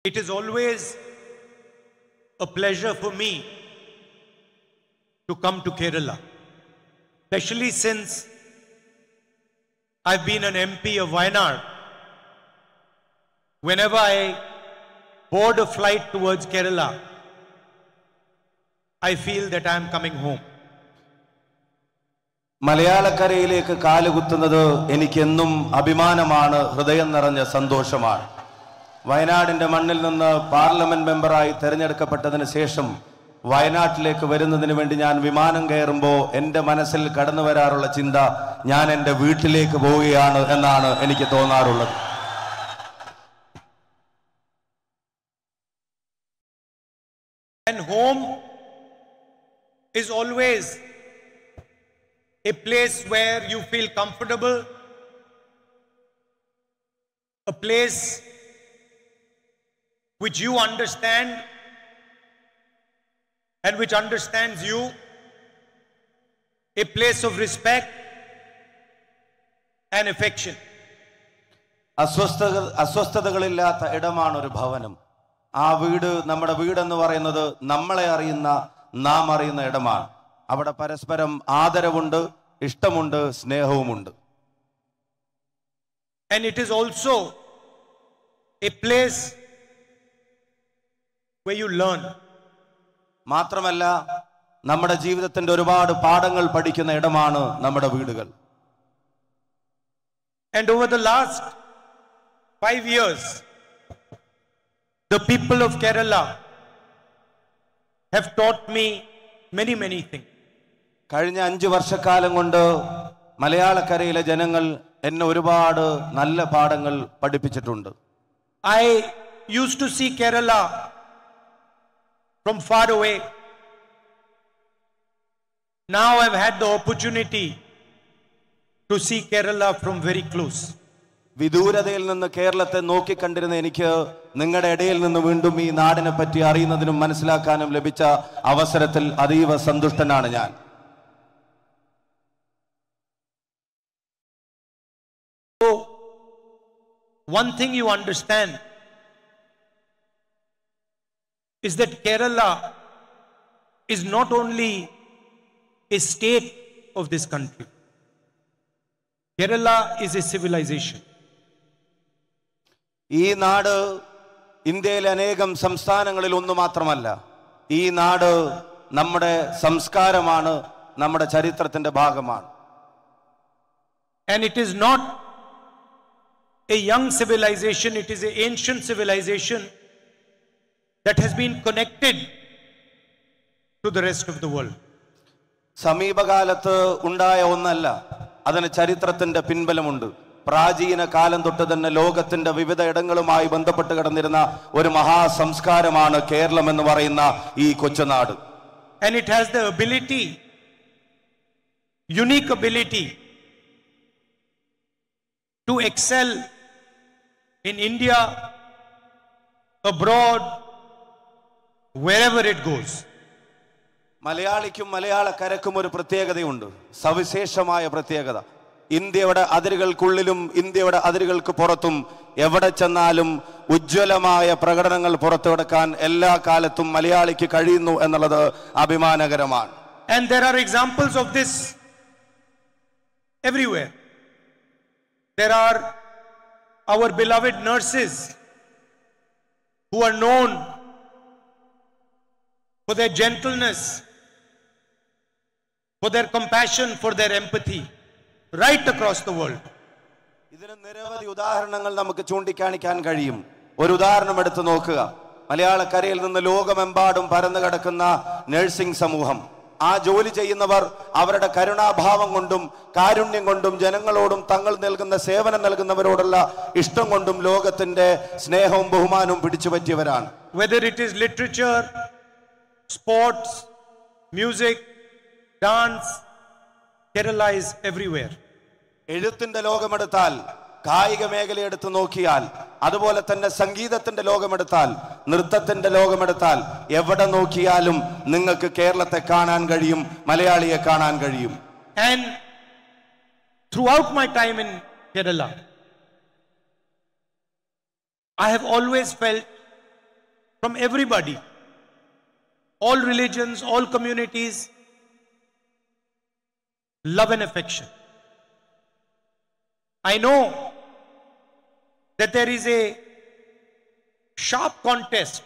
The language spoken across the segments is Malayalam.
It is always a pleasure for me to come to Kerala, especially since I've been an MP of Wayanad. Whenever I board a flight towards Kerala, I feel that I am coming home. മലയാളക്കരയിലേക്ക് കാലുകുത്തുന്നത് എനിക്കെന്നും അഭിമാനമാണ്, ഹൃദയം നിറഞ്ഞ സന്തോഷമാണ്. വയനാടിന്റെ മണ്ണിൽ നിന്ന് പാർലമെന്റ് മെമ്പറായി തിരഞ്ഞെടുക്കപ്പെട്ടതിന് ശേഷം വയനാട്ടിലേക്ക് വരുന്നതിന് വേണ്ടി ഞാൻ വിമാനം കയറുമ്പോൾ എൻ്റെ മനസ്സിൽ കടന്നു വരാറുള്ള ചിന്ത ഞാൻ എൻ്റെ വീട്ടിലേക്ക് പോവുകയാണ് എന്നാണ് എനിക്ക് തോന്നാറുള്ളത്. And home is always a place where you feel comfortable, a place which you understand and which understands you, a place of respect and affection. അസ്വസ്ഥതകളില്ലാത്ത ഇടമാണ് ഒരു ഭവനം. ആ വീട്, നമ്മുടെ വീടെന്ന് പറയുന്നത് നമ്മളെ അറിയുന്ന, നാം അറിയുന്ന ഇടമാണ്. അവിടെ പരസ്പരം ആദരവുണ്ട്, ഇഷ്ടമുണ്ട്, സ്നേഹവുമുണ്ട്. And it is also a place where you learn. മാത്രമല്ല, നമ്മുടെ ജീവിതത്തിന്റെ ഒരുപാട് പാഠങ്ങൾ പഠിക്കുന്ന ഇടമാണ് നമ്മുടെ വീടുകൾ. And over the last 5 years, the people of Kerala have taught me many things. കഴിഞ്ഞ 5 വർഷക്കാലം കൊണ്ട് മലയാളക്കരയിലെ ജനങ്ങൾ എന്നെ ഒരുപാട് നല്ല പാഠങ്ങൾ പഠിപ്പിച്ചിട്ടുണ്ട്. I used to see Kerala from far away. Now I've had the opportunity to see Kerala from very close. വിദൂരതയിൽ നിന്ന് കേരളത്തെ നോക്കിക്കണ്ടിരുന്ന എനിക്ക് നിങ്ങളുടെ ഇടയിൽ നിന്ന് വീണ്ടും ഈ നാടിനെ പറ്റി അറിയുന്നതിനും മനസ്സിലാക്കാനും ലഭിച്ച അവസരത്തിൽ അതീവ സന്തുഷ്ടനാണ് ഞാൻ. So, one thing you understand is that Kerala is not only a state of this country. Kerala is a civilization. ഈ നാട് ഇന്ത്യയിലെ അനേകം സംസ്ഥാനങ്ങളിൽ ഒന്ന് മാത്രമല്ല. ഈ നാട് നമ്മുടെ സംസ്കാരമാണ്, നമ്മുടെ ചരിത്രത്തിന്റെ ഭാഗമാണ്. And it is not a young civilization, it is an ancient civilization that has been connected to the rest of the world. സമീപകാലത്ത് ഉണ്ടായ ഒന്നല്ല, അതിന് ചരിത്രത്തിന്റെ പിൻബലമുണ്ട്. പ്രാചീന കാലം തൊട്ട് തന്നെ ലോകത്തിന്റെ വിവിധ ഇടങ്ങളുമായി ബന്ധപ്പെട്ട് കിടന്നിരുന്ന ഒരു മഹാസംസ്കാരമാണ് കേരളം എന്ന് പറയുന്ന ഈ കൊച്ചുനാട്. And it has the ability, unique ability, to excel in India, abroad, wherever it goes. മലയാളിക്കും മലയാളക്കരക്കും ഒരു പ്രത്യേകതയുണ്ട്, സവിശേഷമായ പ്രത്യേകത. ഇന്ത്യയുടെ അതിരുകൾക്കുള്ളിലും ഇന്ത്യയുടെ അതിരുകൾക്ക് പുറത്തും എവിടെ ചെന്നാലും ഉജ്ജ്വലമായ പ്രകടനങ്ങൾ പുറത്തെടുക്കാൻ എല്ലാ കാലത്തും മലയാളിക്ക് കഴിയുന്നു എന്നുള്ളത് അഭിമാനകരമാണ്. And there are examples of this everywhere. There are our beloved nurses who are known for their gentleness, for their compassion, for their empathy, right across the world. ഇതിന് നിരവധി ഉദാഹരണങ്ങൾ നമുക്ക് ചൂണ്ടിക്കാണിക്കാൻ കഴിയും. ഒരു ഉദാഹരണം എടുത്തു നോക്കുക. മലയാളക്കരയിൽ നിന്ന് ലോകമെമ്പാടും പരന്നു കിടക്കുന്ന നഴ്സിംഗ് സമൂഹം, ആ ജോലി ചെയ്യുന്നവർ അവരുടെ കരുണാഭാവം കൊണ്ടും കാരുണ്യം കൊണ്ടും ജനങ്ങളോടും തങ്ങൾ നൽകുന്ന സേവനം നൽകുന്നവരോടുള്ള ഇഷ്ടം കൊണ്ടും ലോകത്തിന്റെ സ്നേഹവും ബഹുമാനവും പിടിച്ചുപറ്റിയവരാണ്. Whether it is literature, sports, music, dance, Kerala is everywhere. എഴുത്തിന്റെ ലോകമെടുത്താൽ, കായിക മേഖല എടുത്തു നോക്കിയാൽ, അതുപോലെ തന്നെ സംഗീതത്തിന്റെ ലോകമെടുത്താൽ, നൃത്തത്തിന്റെ ലോകമെടുത്താൽ, എവിടെ നോക്കിയാലും നിങ്ങൾക്ക് കേരളത്തെ കാണാൻ കഴിയും, മലയാളിയെ കാണാൻ കഴിയും. And throughout my time in Kerala, I have always felt from everybody, all religions, all communities, love and affection. I know that there is a sharp contest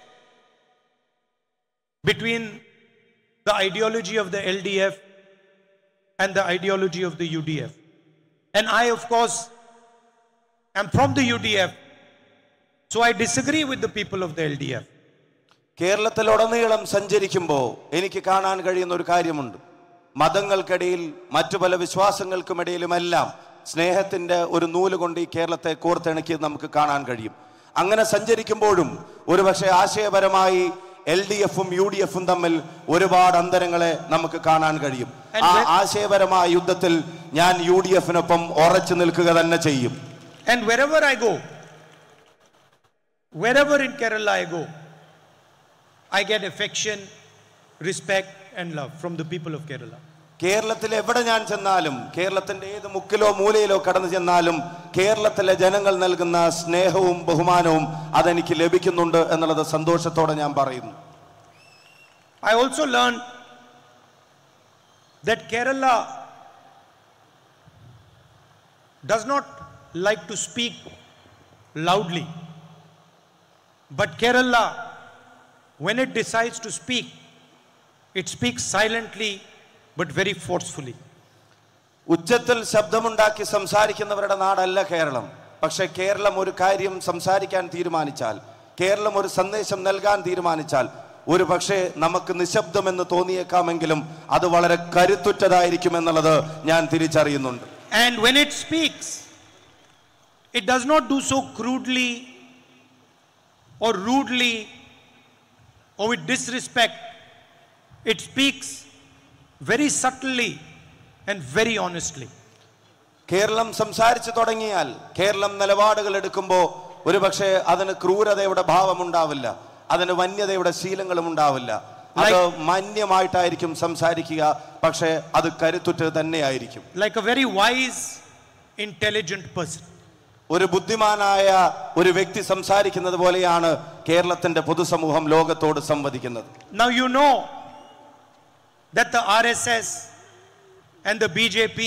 between the ideology of the LDF and the ideology of the UDF. And I, of course, am from the UDF, so I disagree with the people of the LDF. കേരളത്തിലുടനീളം സഞ്ചരിക്കുമ്പോൾ എനിക്ക് കാണാൻ കഴിയുന്ന ഒരു കാര്യമുണ്ട്. മതങ്ങൾക്കിടയിൽ മറ്റു പല വിശ്വാസങ്ങൾക്കുമിടയിലുമെല്ലാം സ്നേഹത്തിന്റെ ഒരു നൂല് കൊണ്ട് ഈ കേരളത്തെ കോർത്തിണക്കി നമുക്ക് കാണാൻ കഴിയും. അങ്ങനെ സഞ്ചരിക്കുമ്പോഴും ഒരുപക്ഷെ ആശയപരമായി LDFും UDFും തമ്മിൽ ഒരുപാട് അന്തരങ്ങളെ നമുക്ക് കാണാൻ കഴിയും. ആ ആശയപരമായ യുദ്ധത്തിൽ ഞാൻ UDFനൊപ്പം ഉറച്ചു നിൽക്കുക തന്നെ ചെയ്യും. And wherever I go, wherever in Kerala I go, I get affection, respect and love from the people of Kerala. കേരളത്തിൽ എവിടെ ഞാൻ ചെന്നാലും, കേരളത്തിന്റെ ഏത് മുക്കിലോ മൂലയിലോ കടന്നു ചെന്നാലും കേരളത്തിലെ ജനങ്ങൾ നൽകുന്ന സ്നേഹവും ബഹുമാനവും അതെനിക്ക് ലഭിക്കുന്നുണ്ട് എന്നുള്ളത് സന്തോഷത്തോടെ ഞാൻ പറയുന്നു. I also learned that Kerala does not like to speak loudly, but Kerala, when it decides to speak, it speaks silently but very forcefully. ഉച്ചത്തിൽ ശബ്ദമുണ്ടാക്കി സംസാരിക്കുന്നവരുടെ നാടല്ല കേരളം. പക്ഷേ കേരളം ഒരു കാര്യം സംസാരിക്കാൻ തീരുമാനിച്ചാൽ, കേരളം ഒരു സന്ദേശം നൽകാൻ തീരുമാനിച്ചാൽ, ഒരു പക്ഷേ നമുക്ക് നിശബ്ദമെന്ന് തോന്നിയേക്കാമെങ്കിലും അത് വളരെ കരുത്തുറ്റതായിരിക്കും എന്നുള്ളത് ഞാൻ തിരിച്ചറിയുന്നുണ്ട്. And when it speaks, it does not do so crudely or rudely or with disrespect. It speaks very subtly and very honestly. Keralam സംസാരിച്ചു തുടങ്ങിയാൽ, കേരളം നിലപാടുകൾ എടുക്കുമ്പോൾ ഒരുപക്ഷെ അതിന് ക്രൂരതയുടെ ഭാവമുണ്ടാവില്ല, അതിന് വന്യതയുടെ ശീലങ്ങളും ഉണ്ടാവില്ല. അത് മാന്യമായിട്ടായിരിക്കും സംസാരിക്കുക, പക്ഷേ അത് കരുത്തുറ്റത് തന്നെയായിരിക്കും. Like a very wise, intelligent person. ഒരു ബുദ്ധിമാനായ ഒരു വ്യക്തി സംസാരിക്കുന്നത് പോലെയാണ് കേരളത്തിന്റെ പൊതുസമൂഹം ലോകത്തോട് സംവദിക്കുന്നത്. Now you know that the RSS and the BJP,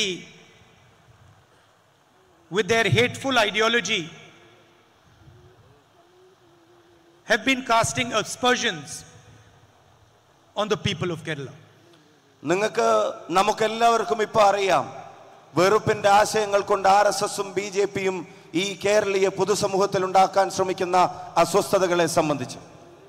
with their hateful ideology, have been casting aspersions on the people of Kerala. നിങ്ങൾക്ക് നമുക്കെല്ലാവർക്കും ഇപ്പോൾ അറിയാം, വെറുപ്പിന്റെ ആശയങ്ങൾ കൊണ്ട് RSSും BJPയും ഈ കേരളീയ പൊതുസമൂഹത്തിൽ ഉണ്ടാക്കാൻ ശ്രമിക്കുന്ന അസ്വസ്ഥതകളെ സംബന്ധിച്ച്.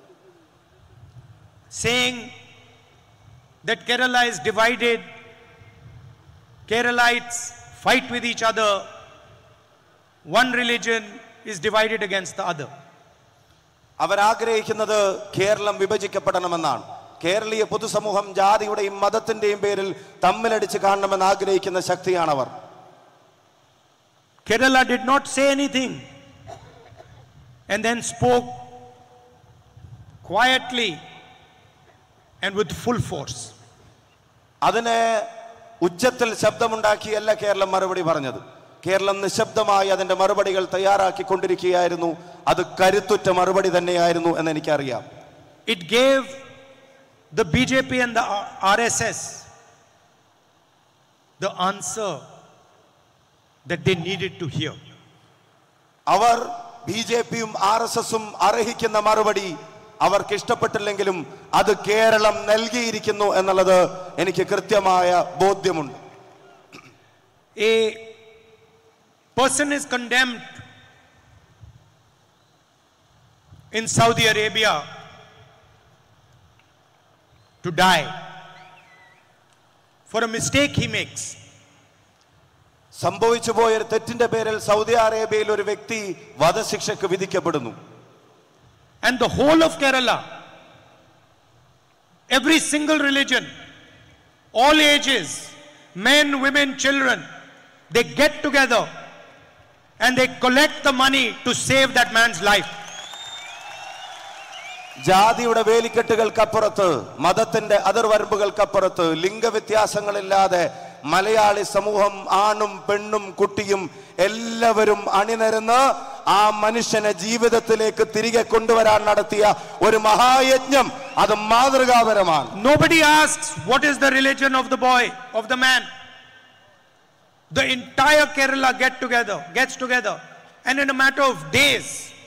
Saying that Kerala is divided, Keralites fight with each other, one religion is divided against the other. അവർ ആഗ്രഹിക്കുന്നത് കേരളം വിഭജിക്കപ്പെടണമെന്നാണ്. കേരളീയ പൊതുസമൂഹം ജാതിയുടെയും മതത്തിന്റെയും പേരിൽ തമ്മിലടിച്ച് കാണണമെന്ന് ആഗ്രഹിക്കുന്ന ശക്തിയാണവർ. Kerala did not say anything and then spoke quietly and with full force. അതിനെ ഉച്ചത്തിൽ ശബ്ദമുണ്ടാക്കിയല്ല കേരളം മറുപടി പറഞ്ഞത്. കേരളം നിശബ്ദമായി അതിന്റെ മറുപടികൾ തയ്യാറാക്കിക്കൊണ്ടിരിക്കുകയായിരുന്നു. അത് കരുത്തുറ്റ മറുപടി തന്നെയായിരുന്നു എന്ന് എനിക്കറിയാം. It gave the BJP and the RSS the answer that they needed to hear. അവർ BJPയും RSSും അർഹിക്കുന്ന മറുപടി അവർക്ക് ഇഷ്ടപ്പെട്ടില്ലെങ്കിലും അത് കേരളം നൽകിയിരിക്കുന്നു എന്നുള്ളത് എനിക്ക് കൃത്യമായ ബോധ്യമുണ്ട്. A person is condemned in Saudi Arabia to die for a mistake he makes. സംഭവിച്ചു പോയ ഒരു തെറ്റിന്റെ പേരിൽ സൗദി അറേബ്യയിൽ ഒരു വ്യക്തി വധശിക്ഷയ്ക്ക് വിധിക്കപ്പെടുന്നു. And the whole of Kerala, every single religion, all ages, men, women, children, they get together and they collect the money to save that man's life. ജാതിയുടെ വേലിക്കെട്ടുകൾക്കപ്പുറത്ത്, മതത്തിന്റെ അതിർവരമ്പുകൾക്കപ്പുറത്ത്, ലിംഗവ്യത്യാസങ്ങളില്ലാതെ മലയാളി സമൂഹം ആണും പെണ്ണും കുട്ടിയും എല്ലാവരും അണിനിരന്ന് ആ മനുഷ്യനെ ജീവിതത്തിലേക്ക് തിരികെ കൊണ്ടുവരാൻ നടത്തിയ ഒരു മഹായജ്ഞം അത് മാതൃകാപരമാണ്. Nobody asks what is the religion of the boy, of the man. The entire Kerala gets together, and in a matter of days,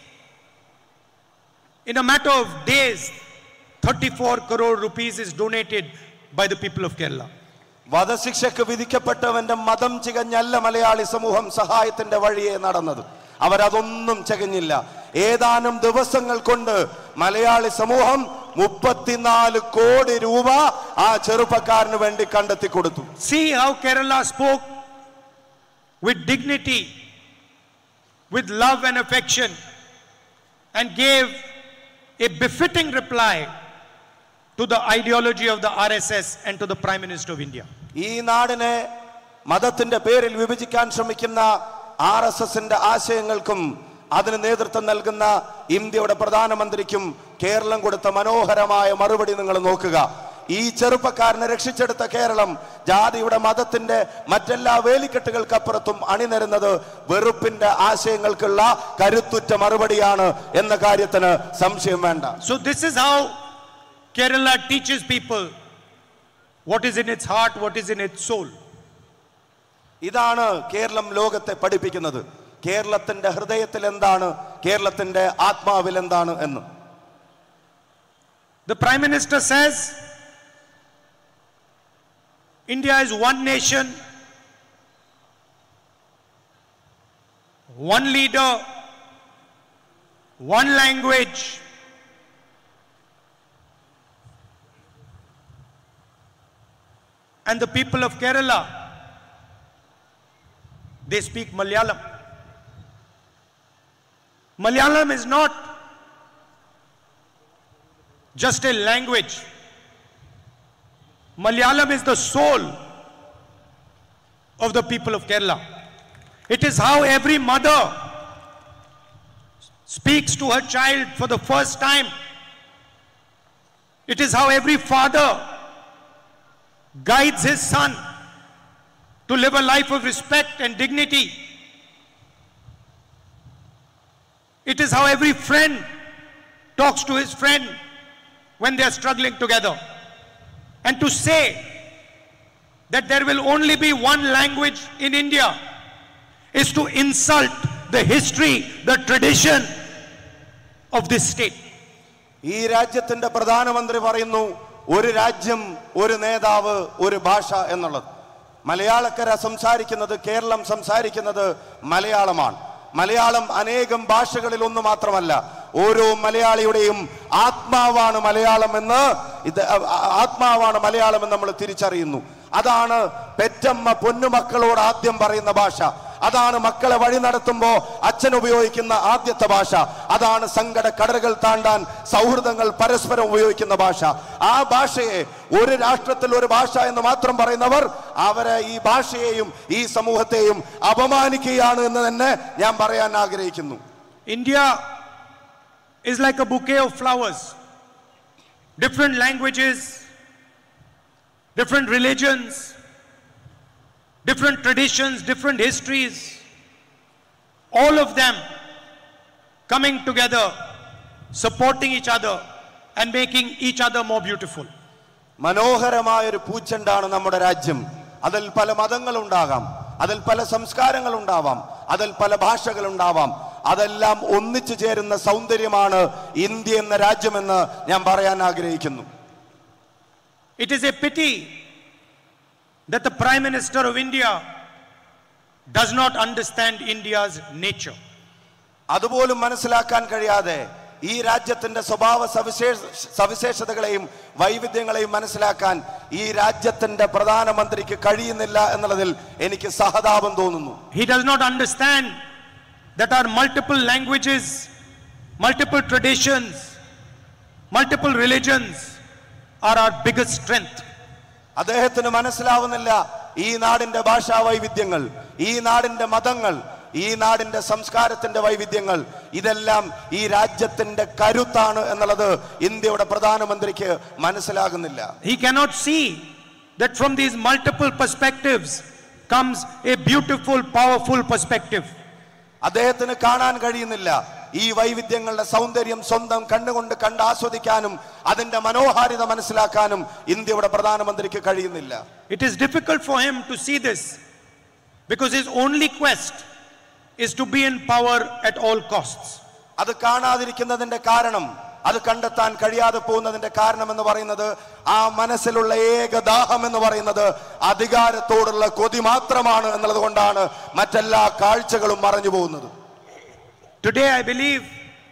34 crore rupees is donated by the people of Kerala. വധശിക്ഷയ്ക്ക് വിധിക്കപ്പെട്ടവന്റെ മതം ചികഞ്ഞല്ല മലയാളി സമൂഹം സഹായത്തിന്റെ വഴിയെ നടന്നത്. അവരതൊന്നും ചകഞ്ഞില്ല. ഏതാനും ദിവസങ്ങൾ കൊണ്ട് മലയാളി സമൂഹം 34 കോടി രൂപ ആ ചെറുപ്പക്കാരന് വേണ്ടി കണ്ടെത്തി കൊടുത്തു. See how Kerala spoke with dignity, with love and affection, and gave a befitting reply to the ideology of the RSS and to the Prime Minister of India. ഈ നാടിനെ മതത്തിന്റെ പേരിൽ വിഭജിക്കാൻ ശ്രമിക്കുന്ന RSSന്റെ ആശയങ്ങൾക്കും അതിന് നേതൃത്വം നൽകുന്ന ഇന്ത്യയുടെ പ്രധാനമന്ത്രിക്കും കേരളം കൊടുത്ത മനോഹരമായ മറുപടി നിങ്ങൾ നോക്കുക. ഈ ചെറുപ്പക്കാരനെ രക്ഷിച്ചെടുത്ത കേരളം ജാതിയുടെ മതത്തിന്റെ മറ്റെല്ലാ വേലിക്കെട്ടുകൾക്കപ്പുറത്തും അണിനിരുന്നത് വെറുപ്പിന്റെ ആശയങ്ങൾക്കുള്ള കരുത്തുറ്റ മറുപടിയാണ് എന്ന കാര്യത്തിന് സംശയം വേണ്ട. So this is how Kerala teaches people what is in its heart, what is in its soul. ഇതാണ് കേരളം ലോകത്തെ പഠിപ്പിക്കുന്നത്. കേരളത്തിന്റെ ഹൃദയത്തിൽ എന്താണ്, കേരളത്തിന്റെ ആത്മാവിൽ എന്താണ് എന്ന്. The Prime Minister says India is one nation, one leader, one language, and the people of Kerala, they speak Malayalam. Malayalam is not just a language. Malayalam is the soul of the people of Kerala. It is how every mother speaks to her child for the first time. It is how every father guides his son to live a life of respect and dignity. It is how every friend talks to his friend when they are struggling together. And to say that there will only be one language in India is to insult the history, the tradition of this state. ഈ രാജ്യത്തിന്റെ പ്രധാനമന്ത്രി പറയുന്നു ഒരു രാജ്യം, ഒരു നേതാവ്, ഒരു ഭാഷ എന്നുള്ളത്. മലയാളക്കര സംസാരിക്കുന്നത്, കേരളം സംസാരിക്കുന്നത് മലയാളമാണ്. മലയാളം അനേകം ഭാഷകളിൽ ഒന്ന് മാത്രമല്ല, ഓരോ മലയാളിയുടെയും ആത്മാവാണ് മലയാളം എന്ന് നമ്മൾ തിരിച്ചറിയുന്നു. അതാണ് പെറ്റമ്മ പൊന്നുമക്കളോട് ആദ്യം പറയുന്ന ഭാഷ. അതാണ് മക്കളെ വഴി നടത്തുമ്പോൾ അച്ഛൻ ഉപയോഗിക്കുന്ന ആദ്യത്തെ ഭാഷ. അതാണ് സങ്കട കടലുകൾ താണ്ടാൻ സൗഹൃദങ്ങൾ പരസ്പരം ഉപയോഗിക്കുന്ന ഭാഷ. ആ ഭാഷയെ ഒരു രാഷ്ട്രത്തിൽ ഒരു ഭാഷ എന്ന് മാത്രം പറയുന്നവർ അവരെ ഈ ഭാഷയെയും ഈ സമൂഹത്തെയും അപമാനിക്കുകയാണ് എന്ന് തന്നെ ഞാൻ പറയാൻ ആഗ്രഹിക്കുന്നു. India is like a bouquet of flowers. Different languages, different religions, different traditions, different histories, all of them coming together, supporting each other and making each other more beautiful. മനോഹരമായ ഒരു പൂച്ചെണ്ടാണ് നമ്മുടെ രാജ്യം. അതിൽ പല മതങ്ങളുണ്ടാകാം, അതിൽ പല സംസ്കാരങ്ങളുണ്ടാവാം, അതിൽ പല ഭാഷകളുണ്ടാവാം. അതെല്ലാം ഒന്നിച്ചു ചേരുന്ന സൗന്ദര്യമാണ് ഇന്ത്യ എന്ന രാജ്യമെന്ന് ഞാൻ പറയാൻ ആഗ്രഹിക്കുന്നു. It is a pity that the Prime Minister of India does not understand India's nature. അതുപോലും മനസ്സിലാക്കാൻ കഴിയാതെ ഈ രാജ്യത്തിന്റെ സ്വഭാവ സവിശേഷതകളെയും വൈവിധ്യങ്ങളെയും മനസ്സിലാക്കാൻ ഈ രാജ്യത്തിന്റെ പ്രധാനമന്ത്രിക്ക് കഴിയുന്നില്ല എന്നുള്ളതിൽ എനിക്ക് സഹതാപം തോന്നുന്നു. He does not understand that our multiple languages, multiple traditions, multiple religions are our biggest strength. അദ്ദേഹത്തിന് മനസ്സിലാവുന്നില്ല ഈ നാടിന്റെ ഭാഷാ വൈവിധ്യങ്ങൾ, ഈ നാടിന്റെ മതങ്ങൾ, ഈ നാടിന്റെ സംസ്കാരത്തിന്റെ വൈവിധ്യങ്ങൾ ഇതെല്ലാം ഈ രാജ്യത്തിന്റെ കരുത്താണ് എന്നുള്ളത് ഇന്ത്യയുടെ പ്രധാനമന്ത്രിക്ക് മനസ്സിലാകുന്നില്ല. He cannot see that from these multiple perspectives comes a beautiful, powerful perspective. അദ്ദേഹത്തിന് കാണാൻ കഴിയുന്നില്ല ഈ വൈവിധ്യങ്ങളുടെ സൗന്ദര്യം സ്വന്തം കണ്ണുകൊണ്ട് കണ്ട് ആസ്വദിക്കാനും അതിന്റെ മനോഹാരിത മനസ്സിലാക്കാനും ഇന്ത്യയുടെ പ്രധാനമന്ത്രിക്ക് കഴിയുന്നില്ല. It is difficult for him to see this because his only quest is to be in power at all costs. അത് കാണാതിരിക്കുന്നതിന്റെ കാരണം, അത് കണ്ടെത്താൻ കഴിയാതെ പോകുന്നതിന്റെ കാരണം എന്ന് പറയുന്നത്, ആ മനസ്സിലുള്ള ഏക ദാഹം എന്ന് പറയുന്നത് അധികാരത്തോടുള്ള കൊതി മാത്രമാണ് എന്നുള്ളത് കൊണ്ടാണ് മറ്റെല്ലാ കാഴ്ചകളും മറഞ്ഞു പോകുന്നത്. Today I believe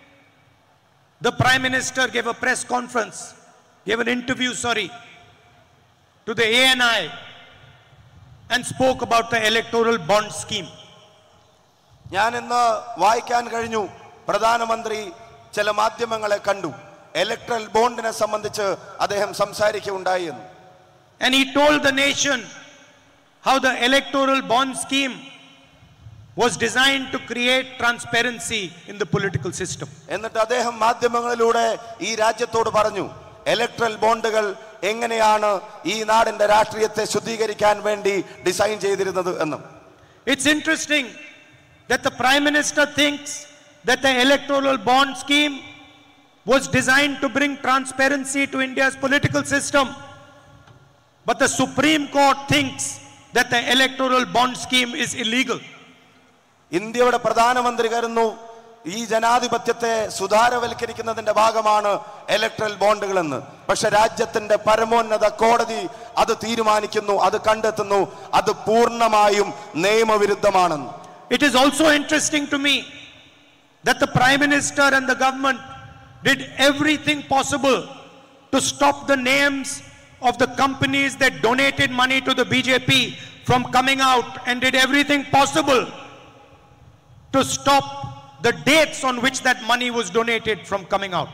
the Prime Minister gave a press conference, gave an interview, to the ANI and spoke about the electoral bond scheme. ഞാൻ ഇന്ന് വായിക്കാൻ കഴിഞ്ഞു, പ്രധാനമന്ത്രി ചില മാധ്യമങ്ങളെ കണ്ടു, ഇലക്ട്രൽ ബോണ്ടിനെ സംബന്ധിച്ച് അദ്ദേഹം സംസാരിക്കുകയുണ്ടായി എന്ന്. And he told the nation how the electoral bond scheme was designed to create transparency in the political system. എന്നിട്ട് അദ്ദേഹം മാധ്യമങ്ങളിലൂടെ ഈ രാജ്യത്തോട് പറഞ്ഞു, ഇലക്ട്രൽ ബോണ്ടുകൾ എങ്ങനെയാണ് ഈ നാടിന്റെ രാഷ്ട്രീയത്തെ ശുദ്ധീകരിക്കാൻ വേണ്ടി ഡിസൈൻ ചെയ്തിരുന്നത് എന്നും. It's interesting that the Prime Minister thinks that the electoral bond scheme was designed to bring transparency to India's political system, but the Supreme Court thinks that the electoral bond scheme is illegal. ഇന്ത്യയുടെ പ്രധാനമന്ത്രി കരുതുന്നു ഈ ജനാധിപത്യത്തെ സുതാരവൽക്കരിക്കുന്നതിന്റെ ഭാഗമാണ് ഇലക്ട്രൽ ബോണ്ടുകൾ എന്ന്. പക്ഷെ രാജ്യത്തിന്റെ പരമോന്നത കോടതി അത് തീരുമാനിക്കുന്നു, അത് കണ്ടെത്തുന്നു, അത് പൂർണ്ണമായും നിയമവിരുദ്ധമാണെന്ന്. It is also interesting to me that the Prime Minister and the government did everything possible to stop the names of the companies that donated money to the BJP from coming out, and did everything possible to stop the dates on which that money was donated from coming out.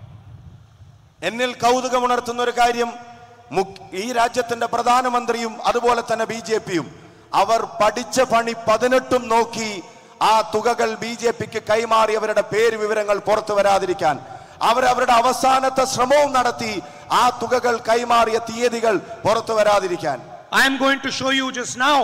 എന്നിൽ കൗതുകമുണർത്തുന്ന ഒരു കാര്യം, ഈ രാജ്യത്തിന്റെ പ്രധാനമന്ത്രിയും അതുപോലെ തന്നെ BJPയും അവർ പഠിച്ച പണി 18 നോക്കി ആ തുകകൾ BJPക്ക് കൈമാറിയവരുടെ പേര് വിവരങ്ങൾ പുറത്തു വരാതിരിക്കാൻ അവരവരുടെ അവസാനത്തെ ശ്രമവും നടത്തി ആ തുകകൾ കൈമാറിയ തീയതികൾ പുറത്തു വരാതിരിക്കാൻ. I am going to show you just now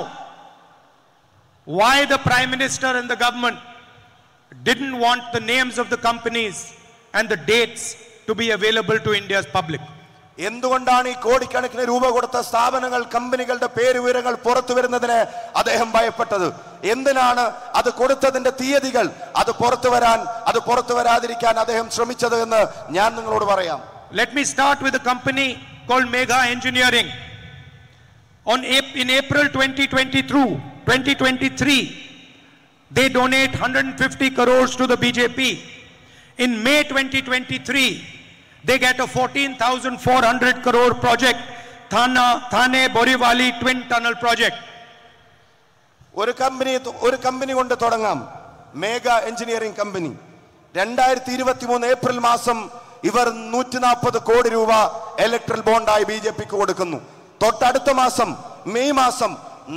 why the Prime Minister and the government didn't want the names of the companies and the dates to be available to India's public. എന്തുകൊണ്ടാണ് ഈ കോടിക്കണക്കിന് രൂപ കൊടുത്ത സ്ഥാപനങ്ങൾ, കമ്പനികളുടെ പേര് വിവരങ്ങൾ പുറത്തു വരുന്നതിന് അദ്ദേഹം ഭയപ്പെട്ടത്? എന്തിനാണ് അത് കൊടുത്തതിന്റെ തീയതികൾ അത് പുറത്തു വരാതിരിക്കാൻ അദ്ദേഹം ശ്രമിച്ചത് എന്ന് ഞാൻ നിങ്ങളോട് പറയാം. Let me start with a company called Megha Engineering. In April 2023, they donate 150 crores to the BJP. In May 2023, they get a 14,400 crore project, Thane Borivali Twin Tunnel project. ഒരു കമ്പനി കൊണ്ട് തുടങ്ങാം, മേഘ എഞ്ചിനീയറിംഗ് കമ്പനി. 2023 ഏപ്രിൽ മാസം ഇവർ 140 കോടി രൂപ ഇലക്ട്രൽ ബോണ്ടായി BJPക്ക് കൊടുക്കുന്നു. തൊട്ടടുത്ത മാസം മെയ് മാസം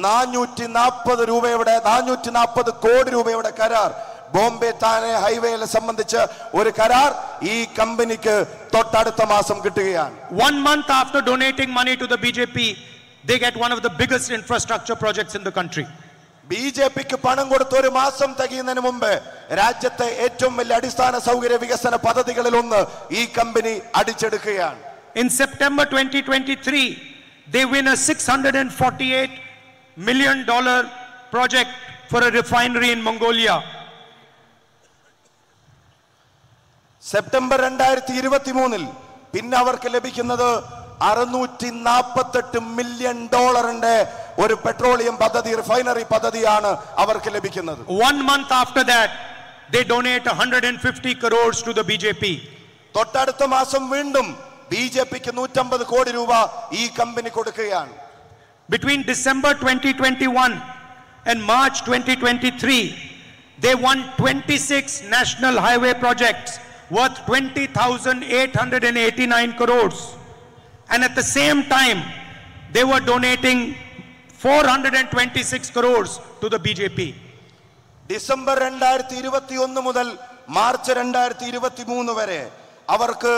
440 കോടി രൂപയുടെ കരാർ, ബോംബെ താനെ ഹൈവേയെ സംബന്ധിച്ച് ഒരു കരാർ ഈ കമ്പനിക്ക് തൊട്ടടുത്ത മാസം കിട്ടുകയാണ്. 1 month after donating money to the BJP, they get one of the biggest infrastructure projects in the country. BJPക്ക് പണം കൊടുത്ത ഒരു മാസം തികയുന്നതിന് മുമ്പ് രാജ്യത്തെ ഏറ്റവും വലിയ അടിസ്ഥാന സൗകര്യ വികസന പദ്ധതികളിൽ ഒന്ന് ഈ കമ്പനി അടിച്ചെടുക്കുകയാണ്. In September 2023, they win a $648 million project for a refinery in Mongolia. September 2023 പിന്നെ അവർക്ക് ലഭിക്കുന്നത് $648 million ഒരു പെട്രോളിയം പദ്ധതി, റിഫൈനറി പദ്ധതിയാണ് അവർക്ക് ലഭിക്കുന്നത്. 1 month after that, they donate 150 crores to the BJP. തൊട്ടടുത്ത മാസം വീണ്ടും BJPക്ക് 150 കോടി രൂപ ഈ കമ്പനി കൊടുക്കുകയാണ്. Between December 2021 and March 2023, they won 26 national highway projects worth 20,889 crores. And at the same time, they were donating 426 crores to the BJP. December 2021 മുതൽ മാർച്ച് 2023 വരെ അവർക്ക്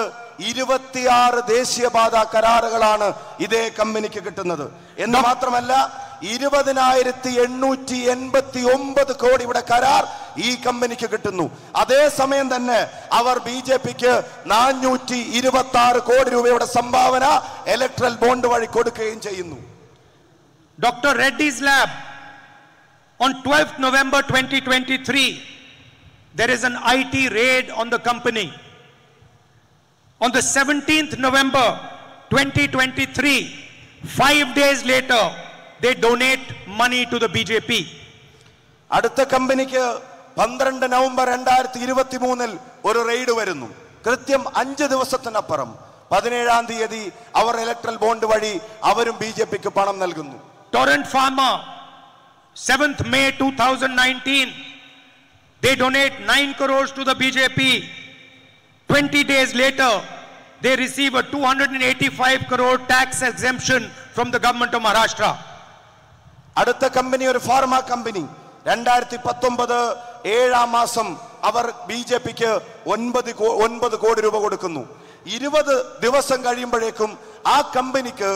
26 ദേശീയപാത കരാറുകളാണ് ഇതേ കമ്പനിക്ക് കിട്ടുന്നത്. എന്ന് മാത്രമല്ല 20,889 കോടി ഇവിടെ കരാർ ഈ കമ്പനിക്ക് കിട്ടുന്നു. അതേസമയം തന്നെ അവർ BJPക്ക് 426 കോടി രൂപയുടെ സംഭാവന ഇലക്ട്രൽ ബോണ്ട് വഴി കൊടുക്കുകയും ചെയ്യുന്നു. Dr. Reddy's lab, on 12th November 2023, there is an IT raid on the company. On the 17th November 2023, 5 days later, they donate money to the BJP. അടുത്ത കമ്പനിക്ക് 12 നവംബർ 2023 ഒരു റെയ്ഡ് വരുന്നു. കൃത്യം 5 ദിവസത്തിനപ്പുറം 17-ാം തീയതി അവർ ഇലക്ട്രൽ ബോണ്ട് വഴി അവരും BJPക്ക് പണം നൽകുന്നു. Torrent Pharma, 7th May 2019, they donate 9 crores to the BJP. 20 days later, they receive a 285 crore tax exemption from the government of Maharashtra. അടുത്ത കമ്പനി ഒരു ഫാർമ കമ്പനി. 2019 7-ാം മാസം അവർ BJPക്ക് 9 കോടി രൂപ കൊടുക്കുന്നു. 20 ദിവസം കഴിയുമ്പോഴേക്കും ആ കമ്പനിക്ക്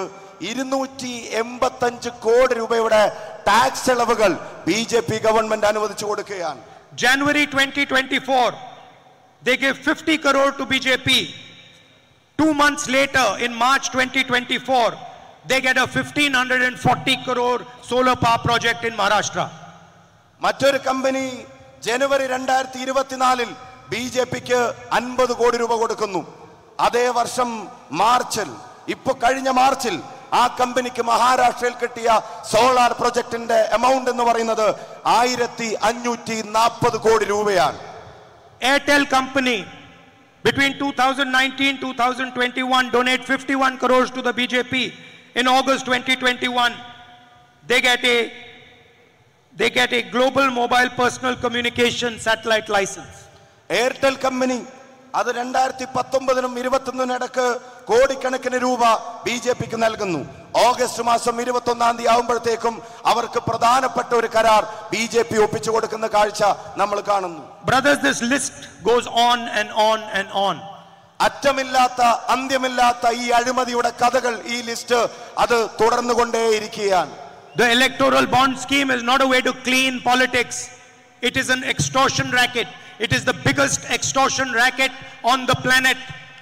285 കോടി രൂപയുടെ ടാക്സ് ഇളവുകൾ BJP ഗവൺമെന്റ് അനുവദിച്ചു കൊടുക്കുകയാണ്. January 2024, they give 50 crore to BJP. 2 months later, in March 2024, they get a 1,540 crore solar power project in Maharashtra. മറ്റൊരു കമ്പനി ജനുവരി 2024 BJPക്ക് 50 കോടി രൂപ കൊടുക്കുന്നു. അതേ വർഷം മാർച്ചിൽ, കഴിഞ്ഞ മാർച്ചിൽ ആ കമ്പനിക്ക് മഹാരാഷ്ട്രയിൽ കിട്ടിയ സോളാർ പ്രൊജക്ടിന്റെ എമൗണ്ട് എന്ന് പറയുന്നത് 1,540 കോടി രൂപയാണ്. Airtel company, between 2019-2021, donate 51 crores to the BJP. In August 2021, they get a global mobile personal communication satellite license. Airtel company, അത് 2019-നും 2021-നും ഇടയ്ക്ക് കോടിക്കണക്കിന് രൂപ BJPക്ക് നൽകുന്നു. ഓഗസ്റ്റ് മാസം 21-ാം തീയതി ആവുമ്പോഴത്തേക്കും അവർക്ക് പ്രധാനപ്പെട്ട ഒരു കരാർ BJP ഒപ്പിച്ചു കൊടുക്കുന്ന കാഴ്ച നമ്മൾ കാണുന്നു. Brothers, this list goes on and on and on. അറ്റമില്ലാത്ത അന്ത്യമില്ലാത്ത ഈ അഴിമതിയുടെ കഥകൾ, ഈ ലിസ്റ്റ് അത് തുടർന്നുകൊണ്ടേയിരിക്കുകയാണ്. The electoral bond scheme is not a way to clean politics. It is an extortion racket. It is the biggest extortion racket on the planet.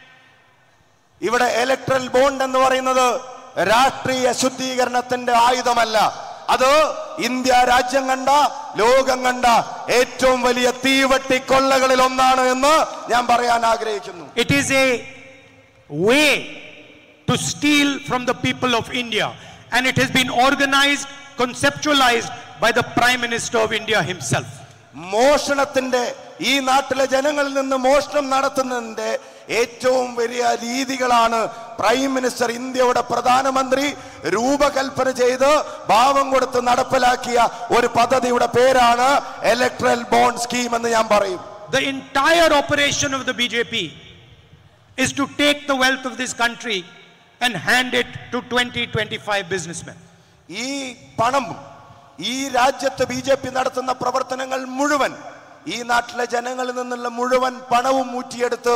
ഇവിടെ ഇലക്ട്രൽ ബോണ്ട് എന്ന് പറയുന്നത് രാഷ്ട്രീയ ശുദ്ധീകരണത്തിന്റെ ആയുധമല്ല. അത് ഇന്ത്യ രാജ്യം കണ്ട, ലോകം കണ്ട ഏറ്റവും വലിയ തീവട്ടി കൊള്ളകളിൽ ഒന്നാണ് എന്ന് ഞാൻ പറയാൻ ആഗ്രഹിക്കുന്നു. It is a way to steal from the people of India, and it has been organized, conceptualized by the Prime Minister of India himself. മോഷണത്തിന്റെ, ഈ നാട്ടിലെ ജനങ്ങളിൽ നിന്ന് മോഷണം നടത്തുന്നതിന്റെ ഏറ്റവും വലിയ രീതികളാണ് പ്രൈം മിനിസ്റ്റർ, ഇന്ത്യയുടെ പ്രധാനമന്ത്രി രൂപകൽപ്പന ചെയ്ത് ഭാവം കൊടുത്ത് നടപ്പിലാക്കിയ ഒരു പദ്ധതിയുടെ പേരാണ് ഇലക്ട്രൽ ബോണ്ട് സ്കീം എന്ന് ഞാൻ പറയും. The entire operation of the BJP is to take the wealth of this country and hand it to 20-25 businessmen. ഈ പണം, ഈ രാജ്യത്ത് BJP നടത്തുന്ന പ്രവർത്തനങ്ങൾ മുഴുവൻ, ഈ നാട്ടിലെ ജനങ്ങളിൽ നിന്നുള്ള മുഴുവൻ പണവും ഊറ്റിയെടുത്ത്